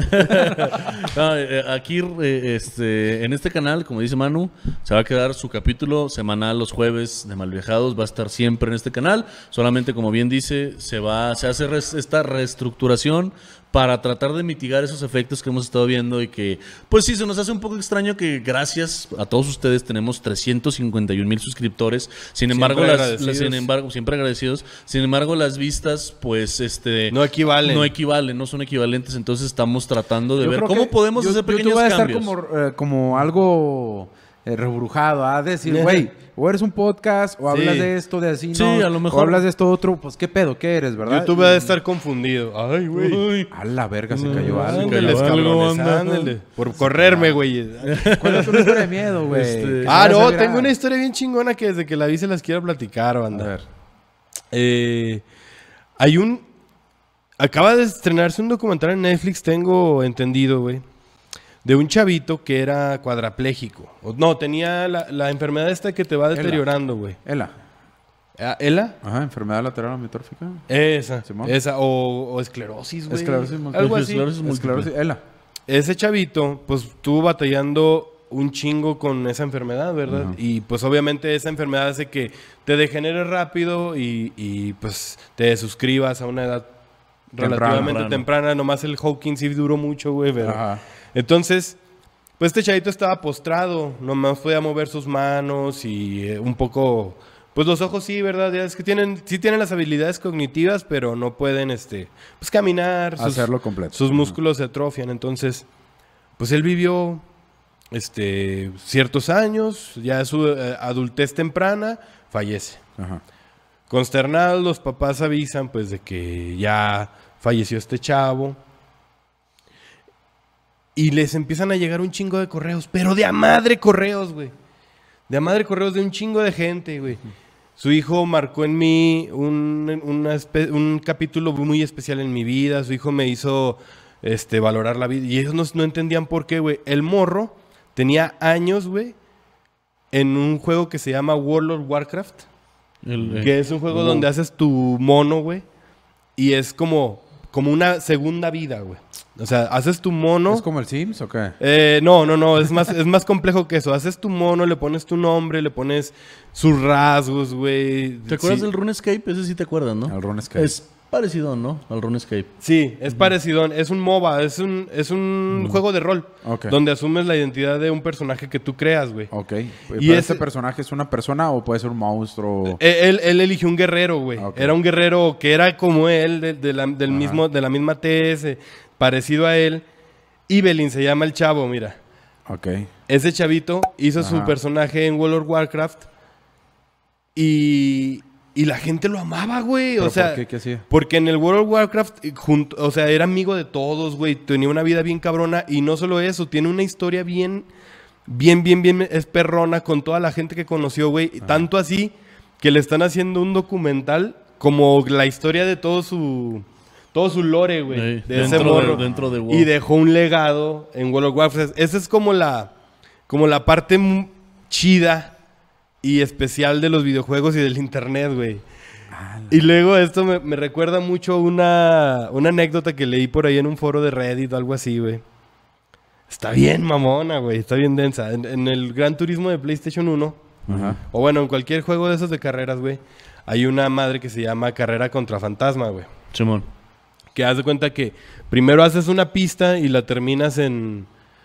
No, eh, aquí, eh, este, en este canal, como dice Manu, se va a quedar su capítulo semanal los jueves de Malviajados. Va a estar siempre en este canal. Solamente, como bien dice, se va, se hace res- esta reestructuración para tratar de mitigar esos efectos que hemos estado viendo y que, pues sí, se nos hace un poco extraño que gracias a todos ustedes tenemos trescientos cincuenta y un mil suscriptores. Sin embargo, Siempre las, agradecidos. sin embargo, siempre agradecidos. Sin embargo, las vistas, pues, este, No equivalen. no equivalen, no son equivalentes. Entonces estamos tratando de Yo ver creo cómo que podemos Yu- hacer YouTube pequeños va a estar cambios. como, eh, como algo eh, rebrujado, a decir, güey, o eres un podcast, o Sí. hablas de esto, de así, Sí, ¿no? a lo mejor. O hablas de esto otro, pues qué pedo, ¿qué eres, verdad? YouTube va a estar confundido. Ay, güey. Uy. A la verga, se cayó algo. Ándeles, cayó algo, cabrones, anda. ándele. Por correrme, güey. ¿Cuál es tu historia de miedo, güey? Este- Que se Ah, vaya a no, viral. tengo una historia bien chingona que desde que la vi se las quiero platicar, A banda. ver. Eh, hay un... Acaba de estrenarse un documental en Netflix, tengo entendido, güey. De un chavito que era cuadrapléjico. O- No, tenía la, la enfermedad esta que te va deteriorando, güey. Ela. Ah, ¿Ela? Ajá, enfermedad lateral amiotrófica. Esa. Simón. Esa. O, o esclerosis, güey. Esclerosis múltiple. Algo así. Esclerosis múltiple. Esclerosis, Ela. Ese chavito, pues, estuvo batallando un chingo con esa enfermedad, ¿verdad? Ajá. Y, pues, obviamente esa enfermedad hace que te degeneres rápido y, y, pues, te suscribas a una edad Temprana. relativamente temprana. Nomás el Hawking sí duró mucho, güey, pero... Ajá. Entonces, pues, este chavito estaba postrado. Nomás podía mover sus manos y eh, un poco... Pues Pues los ojos sí, ¿verdad? Ya es que tienen, sí tienen las habilidades cognitivas, pero no pueden, este, pues caminar. Sus, Hacerlo completo. Sus Ajá. músculos se atrofian. Entonces, pues él vivió, este, ciertos años, ya su eh, adultez temprana, fallece. Ajá. Consternados, los papás avisan, pues, de que ya falleció este chavo. Y les empiezan a llegar un chingo de correos, pero de a madre correos, güey. De a madre correos de un chingo de gente, güey. Su hijo marcó en mí un, una espe- un capítulo muy especial en mi vida. Su hijo me hizo este, valorar la vida. Y ellos no, no entendían por qué, güey. El morro tenía años, güey, en un juego que se llama World of Warcraft. El, eh, Que es un juego uh, donde haces tu mono, güey. Y es como, como una segunda vida, güey. O sea, haces tu mono. ¿Es como el Sims o qué? Eh, no, no, no, es más, es más complejo que eso. Haces tu mono, le pones tu nombre, le pones sus rasgos, güey. ¿Te acuerdas Sí. del RuneScape? Ese sí te acuerdas, ¿no? Al RuneScape. Es parecido, ¿no? Al RuneScape. Sí, es parecido. Es un MOBA, es un, es un juego de rol. Ok. Donde asumes la identidad de un personaje que tú creas, güey. Ok. Y ¿Pero ese- este personaje es una persona o puede ser un monstruo? Eh, Él, él eligió un guerrero, güey. Ok. Era un guerrero que era como él, de, de la, del Ajá. mismo, de la misma T S, parecido a él. Ibelin se llama el chavo, mira. Ok. Ese chavito hizo su Ajá. personaje en World of Warcraft y, y la gente lo amaba, güey. ¿Pero O sea, por qué? ¿Qué hacía? porque en el World of Warcraft, eh, junto, o sea, era amigo de todos, güey. Tenía una vida bien cabrona y no solo eso, tiene una historia bien, bien, bien, bien esperrona con toda la gente que conoció, güey. Tanto así que le están haciendo un documental como la historia de todo su... Todo su lore, güey. Sí, de ese dentro de- morro. dentro de WoW. Y dejó un legado en World of Warcraft. Esa es como la, como la parte m- chida y especial de los videojuegos y del internet, güey. Y luego esto me, me recuerda mucho una, una anécdota que leí por ahí en un foro de Reddit o algo así, güey. Está bien mamona, güey. Está bien densa. En, en el Gran Turismo de PlayStation uno, Ajá. o bueno, en cualquier juego de esos de carreras, güey, hay una madre que se llama Carrera contra Fantasma, güey. Simón. Que haz de cuenta que primero haces una pista y la terminas en,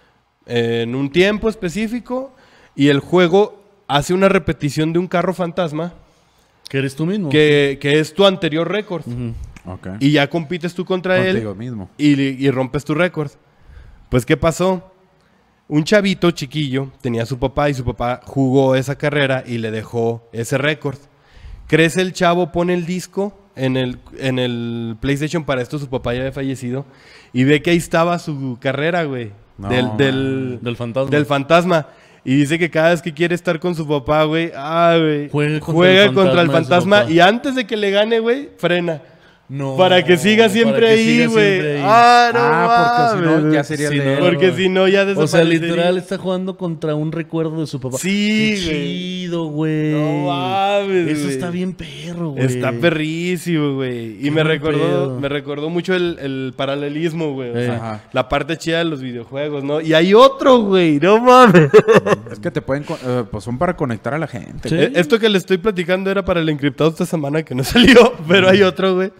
en un tiempo específico y el juego hace una repetición de un carro fantasma Que eres tú mismo. que, que es tu anterior récord. Ujú. Ok. Y ya compites tú contra Contigo él mismo. y, y rompes tu récord. Pues, ¿qué pasó? Un chavito chiquillo tenía a su papá y su papá jugó esa carrera y le dejó ese récord. Crece el chavo, pone el disco en el, en el PlayStation, para esto su papá ya había fallecido, y ve que ahí estaba su carrera, güey, No, del, del, Del fantasma. del fantasma. Y dice que cada vez que quiere estar con su papá, güey, ah, güey, Juega contra juega el contra el fantasma de su fantasma papá. y antes de que le gane, güey, frena. No, Para que siga siempre para que ahí, siga güey. siempre ahí. Ah, no Ah, porque si mames, no, ya güey. sería Sí, el de no. él. Porque si no, ya O sea, desaparecería. literal está jugando contra un recuerdo de su papá. Sí, Qué güey. chido, güey. No mames, Eso güey. está bien perro, güey. Está perrísimo, güey. Y Qué me buen recordó, pedo. me recordó mucho el, el paralelismo, güey. O Eh. sea, Ajá. la parte chida de los videojuegos, ¿no? Y hay otro, güey. No mames. Es que te pueden... con- eh, pues son para conectar a la gente. Sí. Eh, Esto que le estoy platicando era para el encriptado esta semana que no salió, pero hay otro, güey,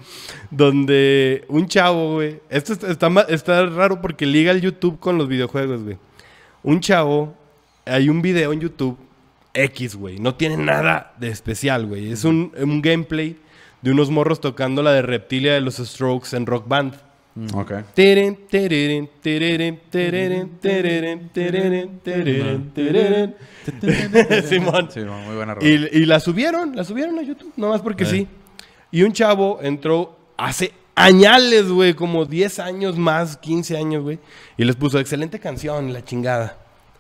donde un chavo, güey, esto está, está, ma- está raro porque liga el YouTube con los videojuegos, güey. Un chavo, hay un video en YouTube X, güey, no tiene nada de especial, güey. Es un, un gameplay de unos morros tocando la de Reptilia de los Strokes en Rock Band. Ok. Teren, tereren, tereren, tereren, tereren, tereren, tereren, tereren. Simón. Sí, no, muy buena rola. Y, y la subieron, la subieron a YouTube, nomás porque Eh. sí. Y un chavo entró hace añales, güey, como diez años más, quince años, güey. Y les puso excelente canción, la chingada.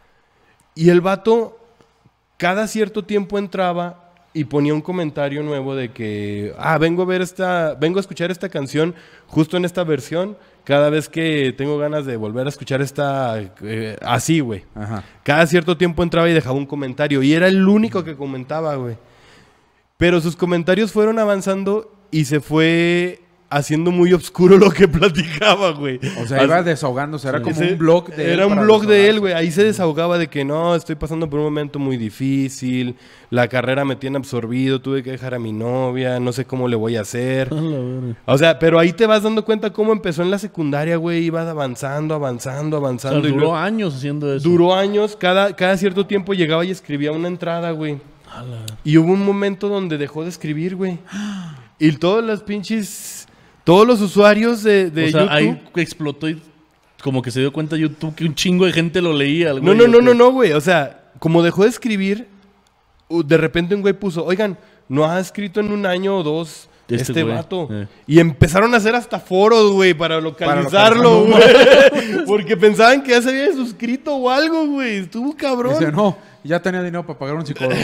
Y el vato, cada cierto tiempo entraba y ponía un comentario nuevo de que, ah, vengo a ver esta, vengo a escuchar esta canción justo en esta versión. Cada vez que tengo ganas de volver a escuchar esta, eh, así, güey. Ajá. Cada cierto tiempo entraba y dejaba un comentario. Y era el único que comentaba, güey. Pero sus comentarios fueron avanzando y se fue haciendo muy oscuro lo que platicaba, güey. O sea, iba desahogándose. Era como Ese- un blog de él. Era un para blog de él, desahogarse. güey. Ahí se desahogaba de que no, estoy pasando por un momento muy difícil. La carrera me tiene absorbido. Tuve que dejar a mi novia. No sé cómo le voy a hacer. A la verga. O sea, pero ahí te vas dando cuenta cómo empezó en la secundaria, güey. Iba avanzando, avanzando, O sea, avanzando. y duró luego- años haciendo eso. duró años. Cada, cada cierto tiempo llegaba y escribía una entrada, güey. Y hubo un momento donde dejó de escribir, güey. Y todos los pinches... Todos los usuarios de, de o sea, YouTube... ahí explotó y como que se dio cuenta YouTube que un chingo de gente lo leía. el No, güey, no, ¿o no, qué? no, no, güey. O sea, como dejó de escribir, u- de repente un güey puso, oigan, no ha escrito en un año o dos Este este, güey, vato. eh. Y empezaron a hacer hasta foros, güey, para localizarlo, güey. Porque pensaban que ya se había suscrito o algo, güey. Estuvo cabrón. Dice, no, ya tenía dinero para pagar un psicólogo.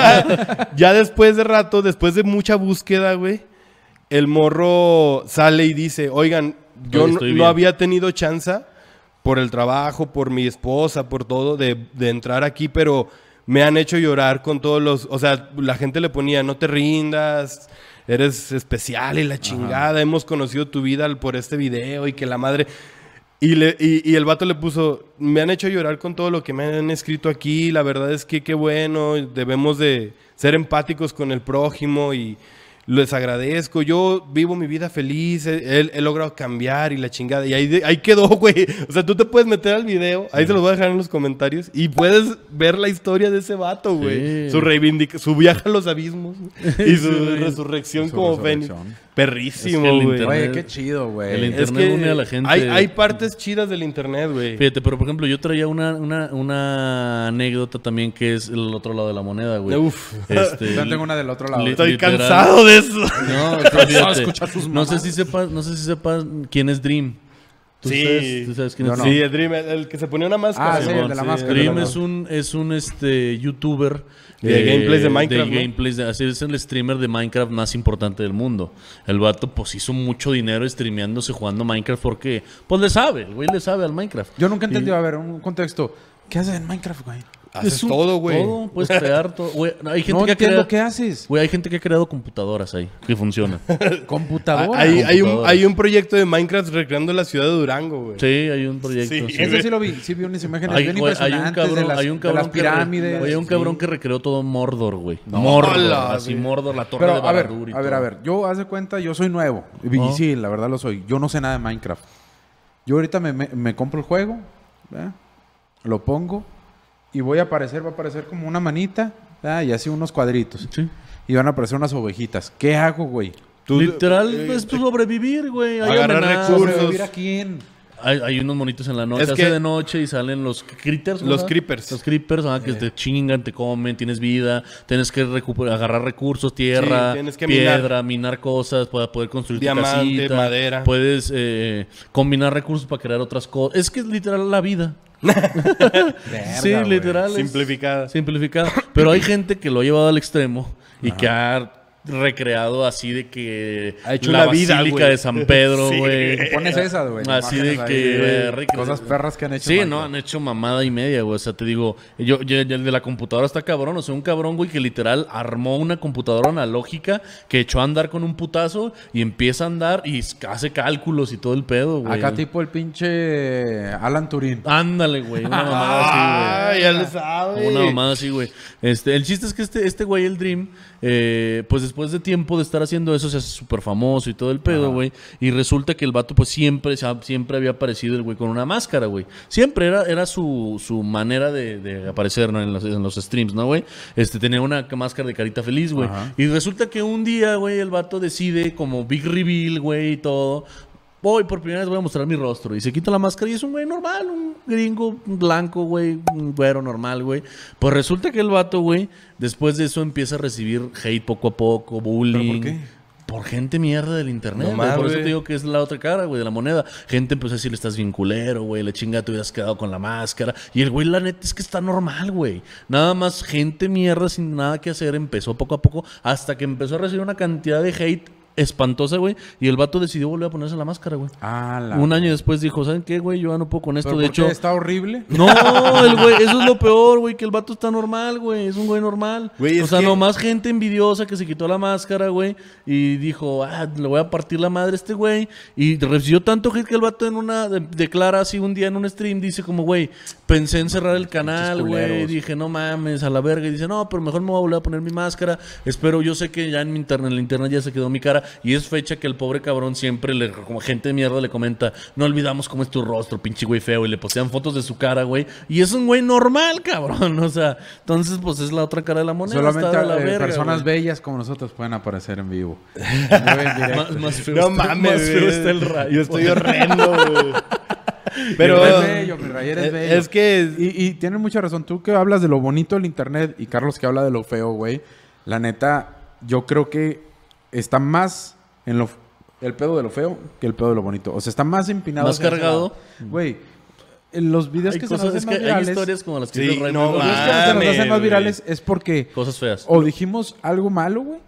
Ya después de rato, después de mucha búsqueda, güey, el morro sale y dice, oigan, yo Oye, no, estoy no bien. había tenido chance por el trabajo, por mi esposa, por todo, de, de entrar aquí, pero me han hecho llorar con todos los... O sea, la gente le ponía, no te rindas, eres especial y la chingada, hemos conocido tu vida por este video y que la madre... Y, le, y, y el vato le puso, me han hecho llorar con todo lo que me han escrito aquí, la verdad es que qué bueno, debemos de ser empáticos con el prójimo y les agradezco, yo vivo mi vida feliz, he, he- he logrado cambiar y la chingada. Y ahí, de- ahí quedó, güey. O sea, tú te puedes meter al video, ahí se los voy a dejar en los comentarios, y puedes ver la historia de ese vato, güey. Sí. Su reivindica, su viaje a los abismos y su Sí. resurrección Su como resurrección. Fénix. Perrísimo, Es que el güey. internet- Oye, qué chido, güey. El Es internet que une a la gente. Hay, hay partes chidas del internet, güey. Fíjate, pero por ejemplo, yo traía una, una, una anécdota también que es el otro lado de la moneda, güey. Uf. Este, Yo tengo una del otro lado. li- Estoy literal- cansado de eso. No, fíjate, escuchar sus no sé mamadas. si sepas, no sé si sepas quién es Dream. ¿Tú Sí. sabes, tú sabes quién Yo es no. Sí, el Dream, el, el que se ponía una máscara. Ah, sí, Simón, el de la máscara. Dream de la- es un, es un este youtuber De gameplays de Minecraft, De ¿no? gameplays de- así es el streamer de Minecraft más importante del mundo. El vato pues hizo mucho dinero streameándose jugando Minecraft porque pues le sabe, el güey le sabe al Minecraft. Yo nunca entendí, a ver, un contexto. ¿Qué haces en Minecraft, güey? Haces Es un- todo, güey. Todo, puedes crear todo. Güey, hay gente No que ha entiendo creado, qué haces. güey, hay gente que ha creado computadoras ahí que funcionan. Computadora. Ah, Hay, hay, un, computadoras. hay un proyecto de Minecraft recreando la ciudad de Durango, güey. Sí, hay un proyecto. Sí. sí. Ese sí lo vi. Sí vi unas imágenes Hay, bien güey, hay un impresionantes cabrón, de las, hay un de cabrón las que re- pirámides. güey, hay un Sí. cabrón que recreó todo Mordor, güey. Mordor, Hola, así güey. Mordor, la torre Pero de a ver, Barad-dûr y a ver, todo. a ver. Yo, haz de cuenta, yo soy nuevo. Y Oh. sí, la verdad lo soy. Yo no sé nada de Minecraft. Yo ahorita me, me- me compro el juego, ¿verdad? Lo pongo y voy a aparecer, va a aparecer como una manita, ¿verdad? Y así unos cuadritos. Sí. Y van a aparecer unas ovejitas. ¿Qué hago, güey? Tú- Literal, eh, es sobrevivir, güey. Hay agarrar amenazas. recursos. ¿Sobrevivir a quién? Hay, hay unos monitos en la noche, Es hace que- de noche y salen los critters. Los ¿no? creepers. Los creepers, ah, que te chingan, te comen, tienes vida, tienes que recuperar, agarrar recursos, tierra, Sí, tienes que piedra, minar. cosas para poder construir tu Diamante, casita. madera. Puedes eh, combinar recursos para crear otras cosas. Es que es literal la vida. sí, güey. literal. es- Simplificada. Simplificada. Pero hay gente que lo ha llevado al extremo y que ha recreado así de que Ha hecho la una vida, Basílica güey. de San Pedro, Sí. güey. Pones esa, güey. Así de imágenes ahí que, de rico. cosas perras que han hecho. Sí, en no, Minecraft. han hecho mamada y media, güey. O sea, te digo, yo, yo- yo el de la computadora está cabrón. O sea, un cabrón, güey, que literal armó una computadora analógica que echó a andar con un putazo y empieza a andar y s- hace cálculos y todo el pedo, güey. Acá tipo el pinche Alan Turín. Ándale, güey. Una mamada Ah, así, ya le güey. sabe. Una mamada así, güey. Este, el chiste es que este, este güey, el Dream, eh, pues después de tiempo de estar haciendo eso, se hace súper famoso y todo el pedo, güey. Y resulta que el vato, pues siempre, siempre había aparecido el güey con una máscara, güey. Siempre era, era su, su manera de, de aparecer, ¿no? en, los, en los streams, ¿no, güey? Este, tenía una máscara de carita feliz, güey. Ajá. Y resulta que un día, güey, el vato decide, como big reveal, güey, y todo. Hoy por primera vez voy a mostrar mi rostro. Y se quita la máscara y es un güey normal, un gringo, un blanco, güey, un güero normal, güey. Pues resulta que el vato, güey, después de eso empieza a recibir hate poco a poco, bullying. por qué? Por gente mierda del internet, No güey. Por mames. eso te digo que es la otra cara, güey, de la moneda. Gente empezó a decirle, estás bien culero, güey. La chinga te hubieras quedado con la máscara. Y el güey, la neta, es que está normal, güey. Nada más gente mierda sin nada que hacer empezó poco a poco hasta que empezó a recibir una cantidad de hate espantosa, güey. Y el vato decidió volver a ponerse la máscara, güey. Ah, la... Un año después dijo, ¿saben qué, güey? Yo ya no puedo con esto. ¿Pero De por qué? hecho, ¿Está horrible? no, el güey, eso es lo peor, güey, que el vato está normal, güey, es un güey normal. Güey, es o sea, que- nomás gente envidiosa que se quitó la máscara, güey, y dijo, ah, le voy a partir la madre a este güey. Y recibió tanto hate que el vato en una, de- declara así un día en un stream, dice como, güey, pensé en cerrar el canal, güey, culeros. dije, no mames, a la verga. Y dice, no, pero mejor me voy a volver a poner mi máscara. Espero, yo sé que ya en mi internet, en la internet ya se quedó mi cara. y es fecha que el pobre cabrón siempre, le, como gente de mierda, le comenta, no olvidamos cómo es tu rostro, pinche güey feo, y le postean fotos de su cara, güey, y es un güey normal, cabrón, o sea, entonces pues es la otra cara de la moneda. Solamente está de la eh, verga, personas güey. bellas como nosotros pueden aparecer en vivo. Muy en directo. Más, más feo No está- mames, más feo güey. está el rayo. Yo estoy horrendo, güey. Pero Pero eres bello, mi Ray, eres es- bello. es que- Y, y tienes mucha razón. Tú que hablas de lo bonito del internet y Carlos que habla de lo feo, güey. La neta, yo creo que está más en lo... El pedo de lo feo que el pedo de lo bonito. O sea, está más empinado. Más hacia ese cargado. lado. Güey, en los videos Hay que cosas, se nos es hacen que más hay virales... historias como las que Sí, dice Ray, no, güey. Los videos que se nos hacen Mames, más güey. virales es porque Cosas feas. o dijimos algo malo, güey.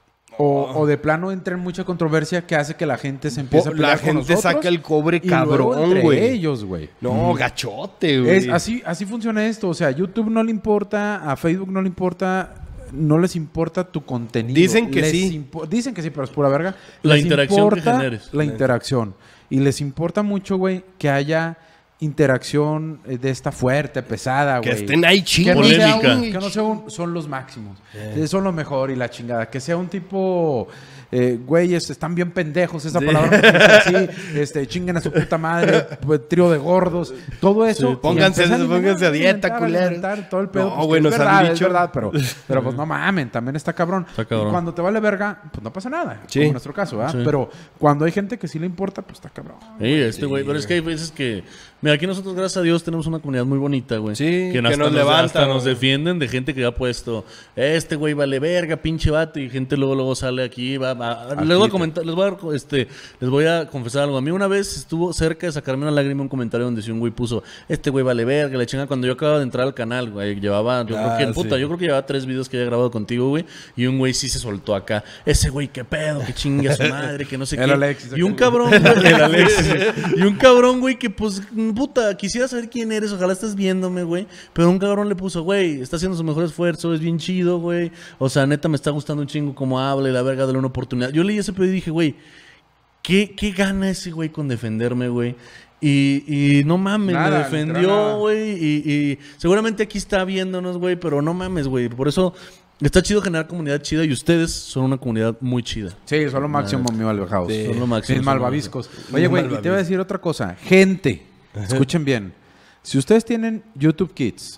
O, o de plano entra en mucha controversia que hace que la gente se empiece a la pelear con gente nosotros saca el cobre y luego cabrón, entre güey. ellos, güey. No, gachote, güey. Es, así, así funciona esto. O sea, a YouTube no le importa, a Facebook no le importa, no les importa tu contenido. Dicen que Les sí. impo- Dicen que sí, pero es pura verga. La Les interacción que importa generes. La interacción. Y les importa mucho, güey, que haya interacción eh, de esta fuerte, pesada, Que güey. estén ahí Que no, chingos. sea Polémica. un, que no sea un- son los máximos. Eh, Son lo mejor y la chingada. Que sea un tipo, eh, güeyes, están bien pendejos, esa Sí. palabra no se dice así, este, chinguen a su puta madre, pues, trío de gordos, todo eso. Sí, y pónganse- empieza a pónganse a dieta, alimentar, culero. alimentar todo el pedo. No, pues, güey, que nos es han verdad, es dicho. verdad, pero, pero pues no mamen, también está cabrón. Está cabrón. Y cuando te vale verga, pues no pasa nada, Sí. como en nuestro caso, ¿verdad? Sí. Pero cuando hay gente que sí le importa, pues está cabrón. Sí, este güey, pero es que hay veces que... Mira, aquí nosotros, gracias a Dios, tenemos una comunidad muy bonita, güey. Sí, que, que hasta nos levantan, hasta nos güey. defienden de gente que ha puesto, este güey vale verga, pinche vato, y gente luego luego sale aquí, va, va- les voy a comentar, les voy a, dar, este, les voy a confesar algo. A mí una vez estuvo cerca de sacarme una lágrima un comentario donde si un güey puso, este güey vale verga, la chinga, cuando yo acababa de entrar al canal, güey, llevaba, yo Ah, creo que, puta, sí. yo creo que llevaba tres videos que había grabado contigo, güey, y un güey sí se soltó acá, ese güey, qué pedo, que chingue a su madre, que no sé El qué. Alexis, y un aquel. cabrón, güey, el Alexis. Y un cabrón, güey, que pues, puta, quisiera saber quién eres, ojalá estés viéndome, güey. Pero un cabrón le puso, güey, está haciendo su mejor esfuerzo, es bien chido, güey. O sea, neta, me está gustando un chingo cómo habla y la verga, dale una oportunidad. Yo leí ese pedo y dije, güey, ¿qué, qué gana ese güey con defenderme, güey? Y, y no mames, Nada, me literal, defendió, nada. güey. Y, y seguramente aquí está viéndonos, güey, pero no mames, güey. Por eso está chido generar comunidad chida y ustedes son una comunidad muy chida. Sí, son lo máximo, mi malvajados. Sí. Son lo máximo. Mis son lo malvaviscos. máximo. Oye, güey, y Malvaviscos. te voy a decir otra cosa. Gente, escuchen bien. Si ustedes tienen YouTube Kids,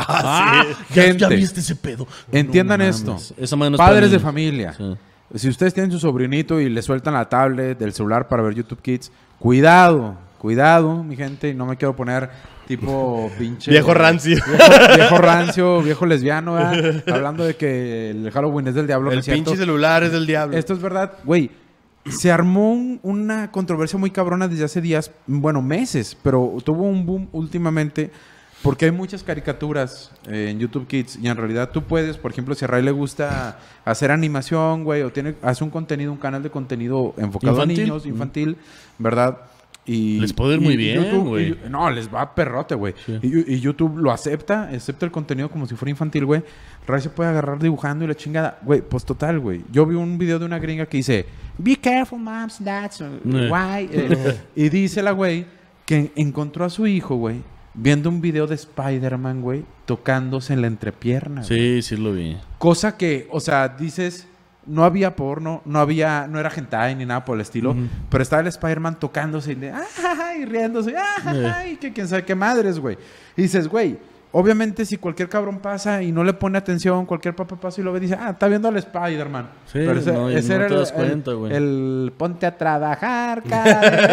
Ah, ya, Gente. ya viste ese pedo. entiendan No esto. mames. Esa madre no es para Padres de niños. familia. Sí. Si ustedes tienen su sobrinito y le sueltan la tablet del celular para ver YouTube Kids, cuidado, cuidado, mi gente. Y no me quiero poner tipo pinche... Viejo rancio. Viejo, viejo rancio, viejo lesbiano, ¿verdad? Hablando de que el Halloween es del diablo. no El es cierto. pinche celular es del diablo. Esto es verdad, güey. Se armó un- una controversia muy cabrona desde hace días, bueno, meses, pero tuvo un boom últimamente porque hay muchas caricaturas eh, en YouTube Kids y en realidad tú puedes, por ejemplo, si a Ray le gusta hacer animación, güey, o tiene hace un contenido, un canal de contenido enfocado Infantil. a niños, infantil, ¿verdad? Y, Les puede ir y- muy y bien, YouTube- güey. y- no, les va perrote, güey. Sí. Y, y YouTube lo acepta, acepta el contenido como si fuera infantil, güey. Ray se puede agarrar dibujando y la chingada. Güey, pues total, güey. Yo vi un video de una gringa que dice, be careful, moms, dads, Eh. why? Eh, y dice la güey que encontró a su hijo, güey, viendo un video de Spider-Man, güey, tocándose en la entrepierna. güey. Sí, sí lo vi. Cosa que, o sea, dices, no había porno, no había, no era hentai ni nada por el estilo, pero estaba el Spider-Man tocándose y, de, "Ah", y riéndose, "Ah", y que quién sabe qué madres, güey. Y dices, güey, obviamente si cualquier cabrón pasa y no le pone atención, cualquier papá pasa y lo ve y dice, ah, está viendo al Spider-Man. Sí, pero ese, no, y ese no era te el, das cuenta, el- güey. el ponte a trabajar, cara de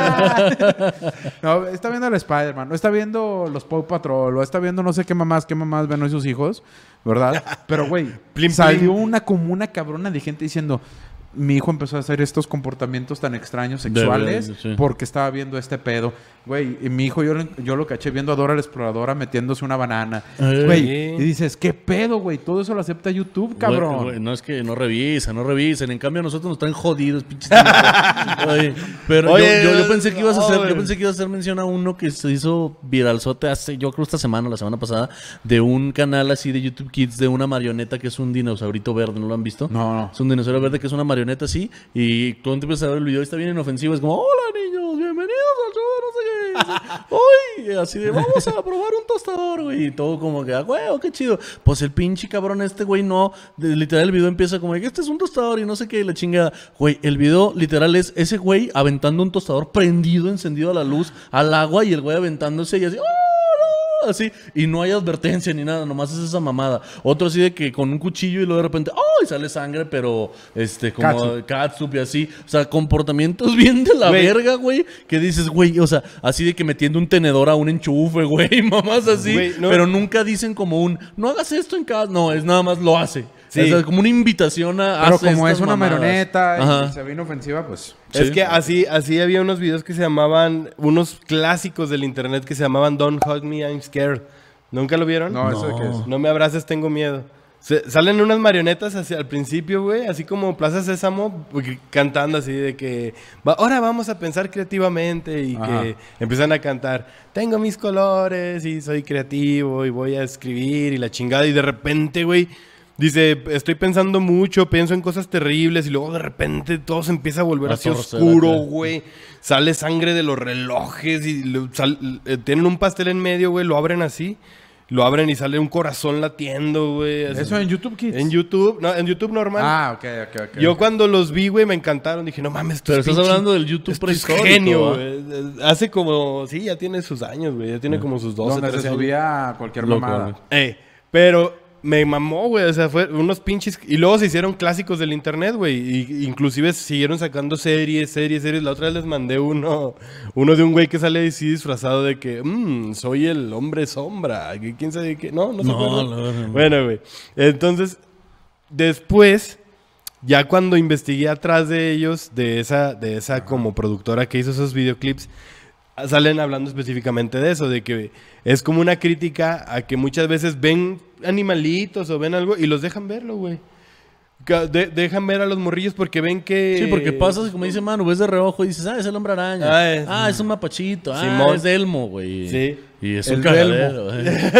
verga. No, está viendo al Spider-Man, no está viendo los Paw Patrol, o está viendo no sé qué mamás, qué mamás ven hoy sus hijos, ¿verdad? Pero, güey, Plim, salió plim. una comuna cabrona de gente diciendo, mi hijo empezó a hacer estos comportamientos tan extraños De sexuales verdad, sí. porque estaba viendo este pedo. Güey, y mi hijo yo, lo- yo lo caché viendo a Dora la Exploradora metiéndose una banana. Ey. Güey, y dices, ¿qué pedo, güey? Todo eso lo acepta YouTube, cabrón. Güey, güey, no es que no revisan, no revisen. En cambio, a nosotros nos traen jodidos, pinches. tipos. Oye, pero Oye, yo, yo, yo pensé que ibas a hacer, no, yo pensé que ibas a hacer mención a uno que se hizo viralzote hace, yo creo esta semana, la semana pasada, de un canal así de YouTube Kids de una marioneta que es un dinosaurito verde, ¿no lo han visto? No, no. Es un dinosaurio verde que es una marioneta así. Y tú empiezas a ver el video y está bien inofensivo. Es como, hola niños, bienvenidos al show de no sé qué. Hoy Y así de, vamos a probar un tostador, güey. Y todo como que, ah, güey, qué chido. Pues el pinche cabrón este, güey, no. De, literal, el video empieza como de que este es un tostador y no sé qué, y la chingada. Güey, el video literal es ese güey aventando un tostador prendido, encendido a la luz, al agua, y el güey aventándose y así, ¡oh! Así, y no hay advertencia ni nada, nomás es esa mamada. Otro así de que con un cuchillo y luego de repente, ¡oh! Y sale sangre, pero este, como Catsup. catsup y así. O sea, comportamientos bien de la Güey. verga, güey. Que dices, güey, o sea, así de que metiendo un tenedor a un enchufe, güey, mamás así. Güey, no. Pero nunca dicen como un, no hagas esto en casa. No, es nada más lo hace. Sí. O sea, como una invitación a. Pero haz como estas es una mamadas. marioneta y Ajá. se ve inofensiva, pues... Es Sí. que así, así había unos videos que se llamaban, unos clásicos del internet que se llamaban Don't Hug Me, I'm Scared. ¿Nunca lo vieron? No, ¿eso de qué es? No me abraces, tengo miedo. Se- salen unas marionetas hacia al principio, güey, así como Plaza Sésamo, gr- cantando así de que "Va- ahora vamos a pensar creativamente y Ajá. que empiezan a cantar, tengo mis colores y soy creativo y voy a escribir y la chingada y de repente, güey, dice, estoy pensando mucho, pienso en cosas terribles y luego de repente todo se empieza a volver A así torcer oscuro, acá. güey. Sale sangre de los relojes y lo- sal- eh, tienen un pastel en medio, güey, lo abren así. Lo abren y sale un corazón latiendo, güey. así. ¿Eso en YouTube Kids? En YouTube, no, en YouTube normal. Ah, ok, ok, ok. Yo cuando los vi, güey, me encantaron. Dije, no mames, esto Pero es estás pinche- hablando del YouTube esto es prehistórico. genio, ¿va? güey. Hace como, sí, ya tiene sus años, güey. Ya tiene como sus doce, Donde se trece años. subía cualquier Loco, mamada. güey. Eh, pero me mamó, güey. O sea, fue unos pinches. Y luego se hicieron clásicos del internet, güey. Y inclusive siguieron sacando series, series, series. La otra vez les mandé uno, uno de un güey que sale así disfrazado de que, mmm, soy el hombre sombra. que ¿Quién sabe qué? No, no se No, acuerdan. la verdad, no. Bueno, güey. Entonces, después, ya cuando investigué atrás de ellos, de esa, de esa como productora que hizo esos videoclips, salen hablando específicamente de eso, de que es como una crítica a que muchas veces ven animalitos o ven algo y los dejan verlo, güey. Que de- dejan ver a los morrillos porque ven que... Sí, porque pasas, como dice Manu, ves de reojo y dices, ah, es el hombre araña. Ah, Ah, es- es, un mapachito. Ah, Simón. es Elmo, güey. Sí. Y es El un cagadero.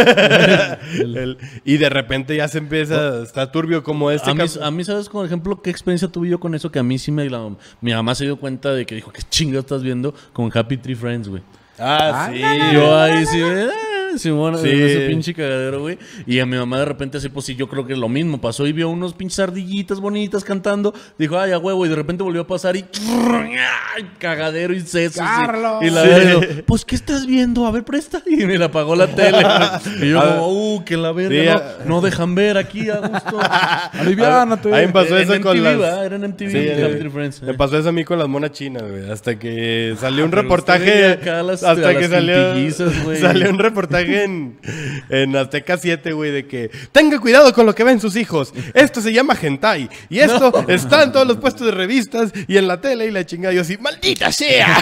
El- y de repente ya se empieza, está turbio como este a, mí, cap- a mí, ¿sabes? Por ejemplo, ¿qué experiencia tuve yo con eso? Que a mí sí me... la- mi mamá se dio cuenta de que dijo, ¿qué chingo estás viendo? Con Happy Tree Friends, güey. Ah, sí. Yo ahí sí, eh, Simón, Sí. en ese pinche cagadero, güey. Y a mi mamá de repente así, pues sí, yo creo que lo mismo. Pasó y vio unos pinches ardillitas bonitas cantando. Dijo, ay, a huevo. Y de repente volvió a pasar y... ¡ay, cagadero y sesos! ¡Carlos! Y, y la Sí. verga, pues, ¿qué estás viendo? A ver, presta. Y me la apagó la tele. Y yo A como, uh, que la verga. Sí, no, a- no dejan ver aquí a gusto. Aliviánate. Ahí me pasó En eso M T con V, las... ¿verdad? Era en M T V, Sí, Happy eh, Tree Friends. Me pasó eso a mí con las monas chinas, güey. Hasta que salió un pero reportaje. usted veía acá a las- a hasta las que salió. quintillizas, güey. Salió un reportaje en, en Azteca siete, güey, de que tenga cuidado con lo que ven sus hijos. Esto se llama hentai. Y esto está en todos los puestos de revistas y en la tele y la chingada. Yo así, ¡maldita sea!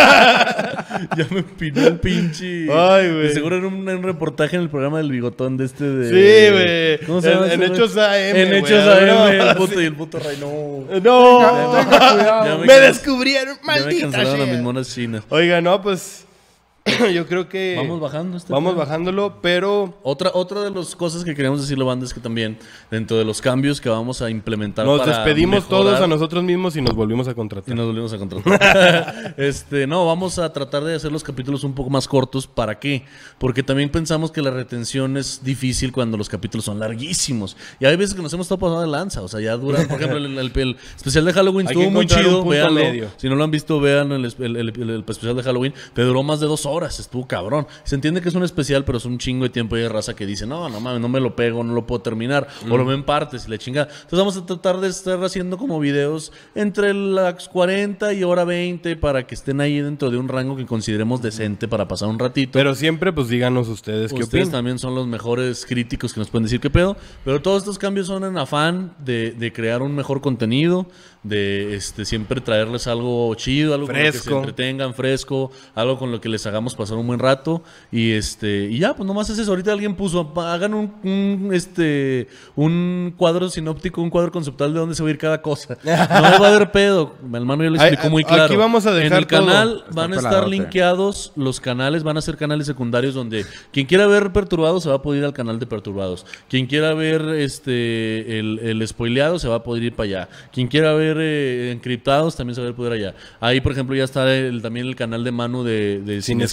Ya me pinó un pinche. Ay, güey. De seguro era un, un reportaje en el programa del bigotón de este de. Sí, güey. ¿Cómo se llama? En- ese en güey? Hechos A M, En güey. Hechos A M, No, el puto y el puto Ray. No. ¡No! Tenga cuidado. Ya ¡Me can- descubrieron! Ya me ¡Maldita cancelaron a mis sea! monas chinas. Oiga, no, pues... yo creo que... Vamos bajando este Vamos pedo. bajándolo, pero... Otra, otra de las cosas que queríamos decirle, banda, es que también dentro de los cambios que vamos a implementar Nos para despedimos mejorar- todos a nosotros mismos y nos volvimos a Y contratar. nos volvimos a contratar. este, no, vamos a tratar de hacer los capítulos un poco más cortos. ¿Para qué? Porque también pensamos que la retención es difícil cuando los capítulos son larguísimos. Y hay veces que nos hemos estado pasando de lanza. O sea, ya duran, por ejemplo, el, el- el especial de Halloween Hay estuvo que muy encontrar un chido. punto Véanlo. medio. Si no lo han visto, vean el, el- el- el- el especial de Halloween. Pero duró más de dos horas. Estuvo cabrón. Se entiende que es un especial, pero es un chingo de tiempo y hay raza que dice, no, no mames, no me lo pego, no lo puedo terminar. O lo ven partes y la chingada. Entonces vamos a tratar de estar haciendo como videos entre las cuarenta y hora veinte para que estén ahí dentro de un rango que consideremos decente para pasar un ratito. Pero siempre, pues díganos ustedes qué Ustedes opinan. también son los mejores críticos que nos pueden decir qué pedo. Pero todos estos cambios son en afán de, de crear un mejor contenido, de este siempre traerles algo chido, algo con lo que se Fresco. entretengan, fresco, algo con lo que les hagamos pasar un buen rato. Y este y ya, pues nomás es eso. Ahorita alguien puso, hagan un, un, este un cuadro sinóptico, un cuadro conceptual de dónde se va a ir cada cosa. No va a haber pedo. Mi hermano ya lo Ay, explicó muy aquí claro. vamos a dejar en el todo. canal Está van a estar peladote. linkeados los canales, van a ser canales secundarios donde quien quiera ver Perturbados se va a poder ir al canal de Perturbados. Quien quiera ver este el, el spoileado se va a poder ir para allá. Quien quiera ver eh, encriptados también se va a poder allá. Ahí, por ejemplo, ya está el, también el canal de Manu de, de Sin Sin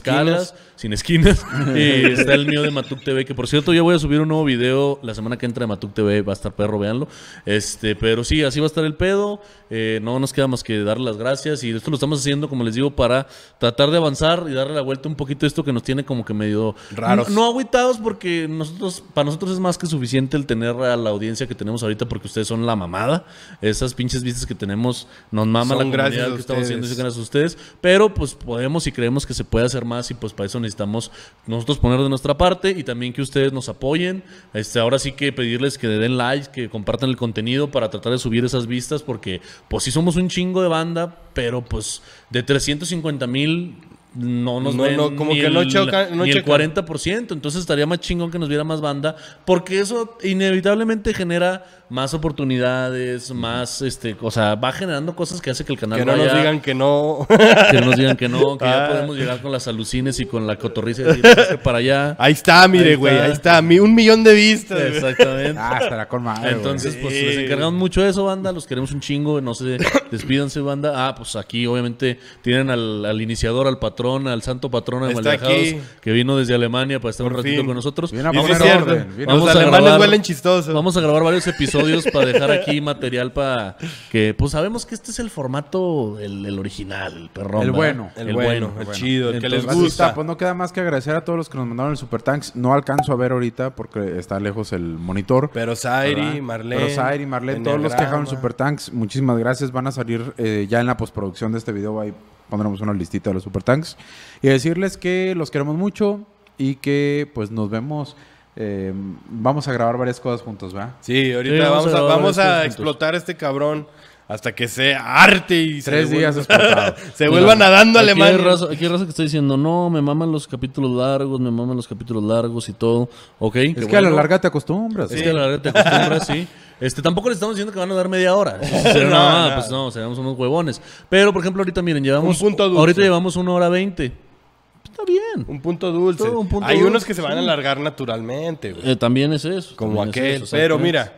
escalas, esquinas. sin esquinas. Y está el mío de Matuk T V, que por cierto ya voy a subir un nuevo video la semana que entra de Matuk T V, va a estar perro, véanlo. Este, pero sí, así va a estar el pedo. Eh, no nos queda más que darle las gracias. Y esto lo estamos haciendo, como les digo, para tratar de avanzar y darle la vuelta un poquito a esto que nos tiene como que medio Raros. No, no agüitados, porque nosotros, para nosotros es más que suficiente el tener a la audiencia que tenemos ahorita, porque ustedes son la mamada. Esas pinches vistas que tenemos nos mama Son la gracias comunidad a que estamos haciendo, ustedes. es gracias a ustedes. Pero pues podemos y creemos que se puede hacer más, y pues para eso necesitamos nosotros poner de nuestra parte y también que ustedes nos apoyen. Este, ahora sí que pedirles que le den like, que compartan el contenido para tratar de subir esas vistas, porque pues sí somos un chingo de banda, pero pues de trescientos cincuenta mil no nos No, ven no, como ni que el, no choca- no ni el checan. cuarenta por ciento. Entonces estaría más chingón que nos viera más banda, porque eso inevitablemente genera más oportunidades, más, este, o sea, va generando cosas que hace que el canal Que no vaya, nos digan que no. que no nos digan que no, que ya Ah. podemos llegar con las alucines y con la cotorriza y decir, "Es que para allá". Ahí está, mire, Ahí güey. está. Ahí está. mi- un millón de vistas. güey. Exactamente. Ah, estará con madre, güey. Entonces, pues Sí. les encargamos mucho de eso, banda. Los queremos un chingo. No se despídanse, banda. Ah, pues aquí obviamente tienen al, al iniciador, al patrón, al santo patrón de Está Malviajados, aquí. que vino desde Alemania para estar Por un ratito fin. con nosotros. Viene a Y sí poner es cierto. orden, viene a- Vamos Los a alemanes grabar- huelen chistosos. Vamos a grabar varios episodios para dejar aquí material para que, pues sabemos que este es el formato, el, el original, el perrón. El ¿verdad? bueno. El, bueno, el bueno. chido, el que les Entonces, Así está, gusta. pues no queda más que agradecer a todos los que nos mandaron el Super Tanks. No alcanzo a ver ahorita porque está lejos el monitor. Pero Zairi, ¿verdad? Marlene. Pero Zairi, Marlene, todos los que dejaron Enneagrama. Super Tanks, muchísimas gracias. Van a salir eh, ya en la postproducción de este video. Ahí pondremos una listita de los Super Tanks. Y decirles que los queremos mucho y que pues nos vemos. eh, vamos a grabar varias cosas juntos, ¿verdad? Sí, ahorita Sí, vamos vamos, a a, grabar vamos estos a juntos. explotar a este cabrón hasta que se arte y Tres se días vuelva, explotado. se vuelva nadando a Aquí hay, Alemania. raza, aquí hay raza que está diciendo, no, me maman los capítulos largos, me maman los capítulos largos y todo. Ok, Es qué que a la bueno. larga te acostumbras. Es ¿sí? que a la larga te acostumbras, sí. Este, tampoco le estamos diciendo que van a dar media hora. Eso sí sería No, una mamada, no. pues no, seríamos unos huevones. Pero, por ejemplo, ahorita miren, llevamos. Un punto dulce. Ahorita llevamos una hora veinte. Está bien. Un punto dulce. Todo un punto Hay dulce, unos que se van a sí. alargar naturalmente, güey. Eh, también es eso. Como también es aquel. eso, Pero exactamente. mira,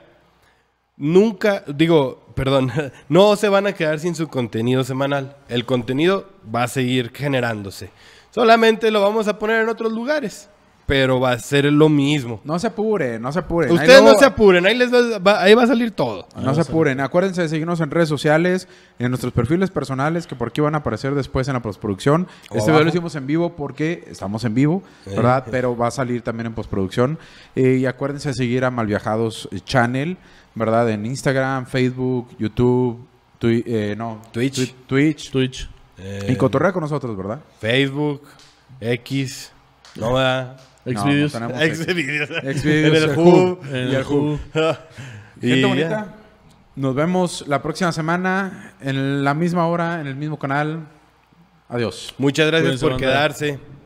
nunca, digo, perdón, no se van a quedar sin su contenido semanal. El contenido va a seguir generándose. Solamente lo vamos a poner en otros lugares, pero va a ser lo mismo. No se apuren, no se apuren. Ahí Ustedes luego- no se apuren, ahí, les va, va- ahí va a salir todo. No se apuren. Acuérdense de seguirnos en redes sociales, en nuestros perfiles personales, que por aquí van a aparecer después en la postproducción. O Este video lo abajo. hicimos en vivo porque estamos en vivo, ¿verdad? Pero va a salir también en postproducción. Eh, y acuérdense de seguir a Malviajados Channel, ¿verdad? En Instagram, Facebook, YouTube, twi- eh, no, Twitch. twi- Twitch. Twitch. Eh, Y cotorrea con nosotros, ¿verdad? Facebook, X, no va. Xvideos. No, no tenemos Xvideos. Xvideos, En el el Who. Who. En Y el el Who. Gente Y bonita. ya. Nos vemos la próxima semana en la misma hora, en el mismo canal. Adiós. Muchas gracias Cuídense, por banda. quedarse.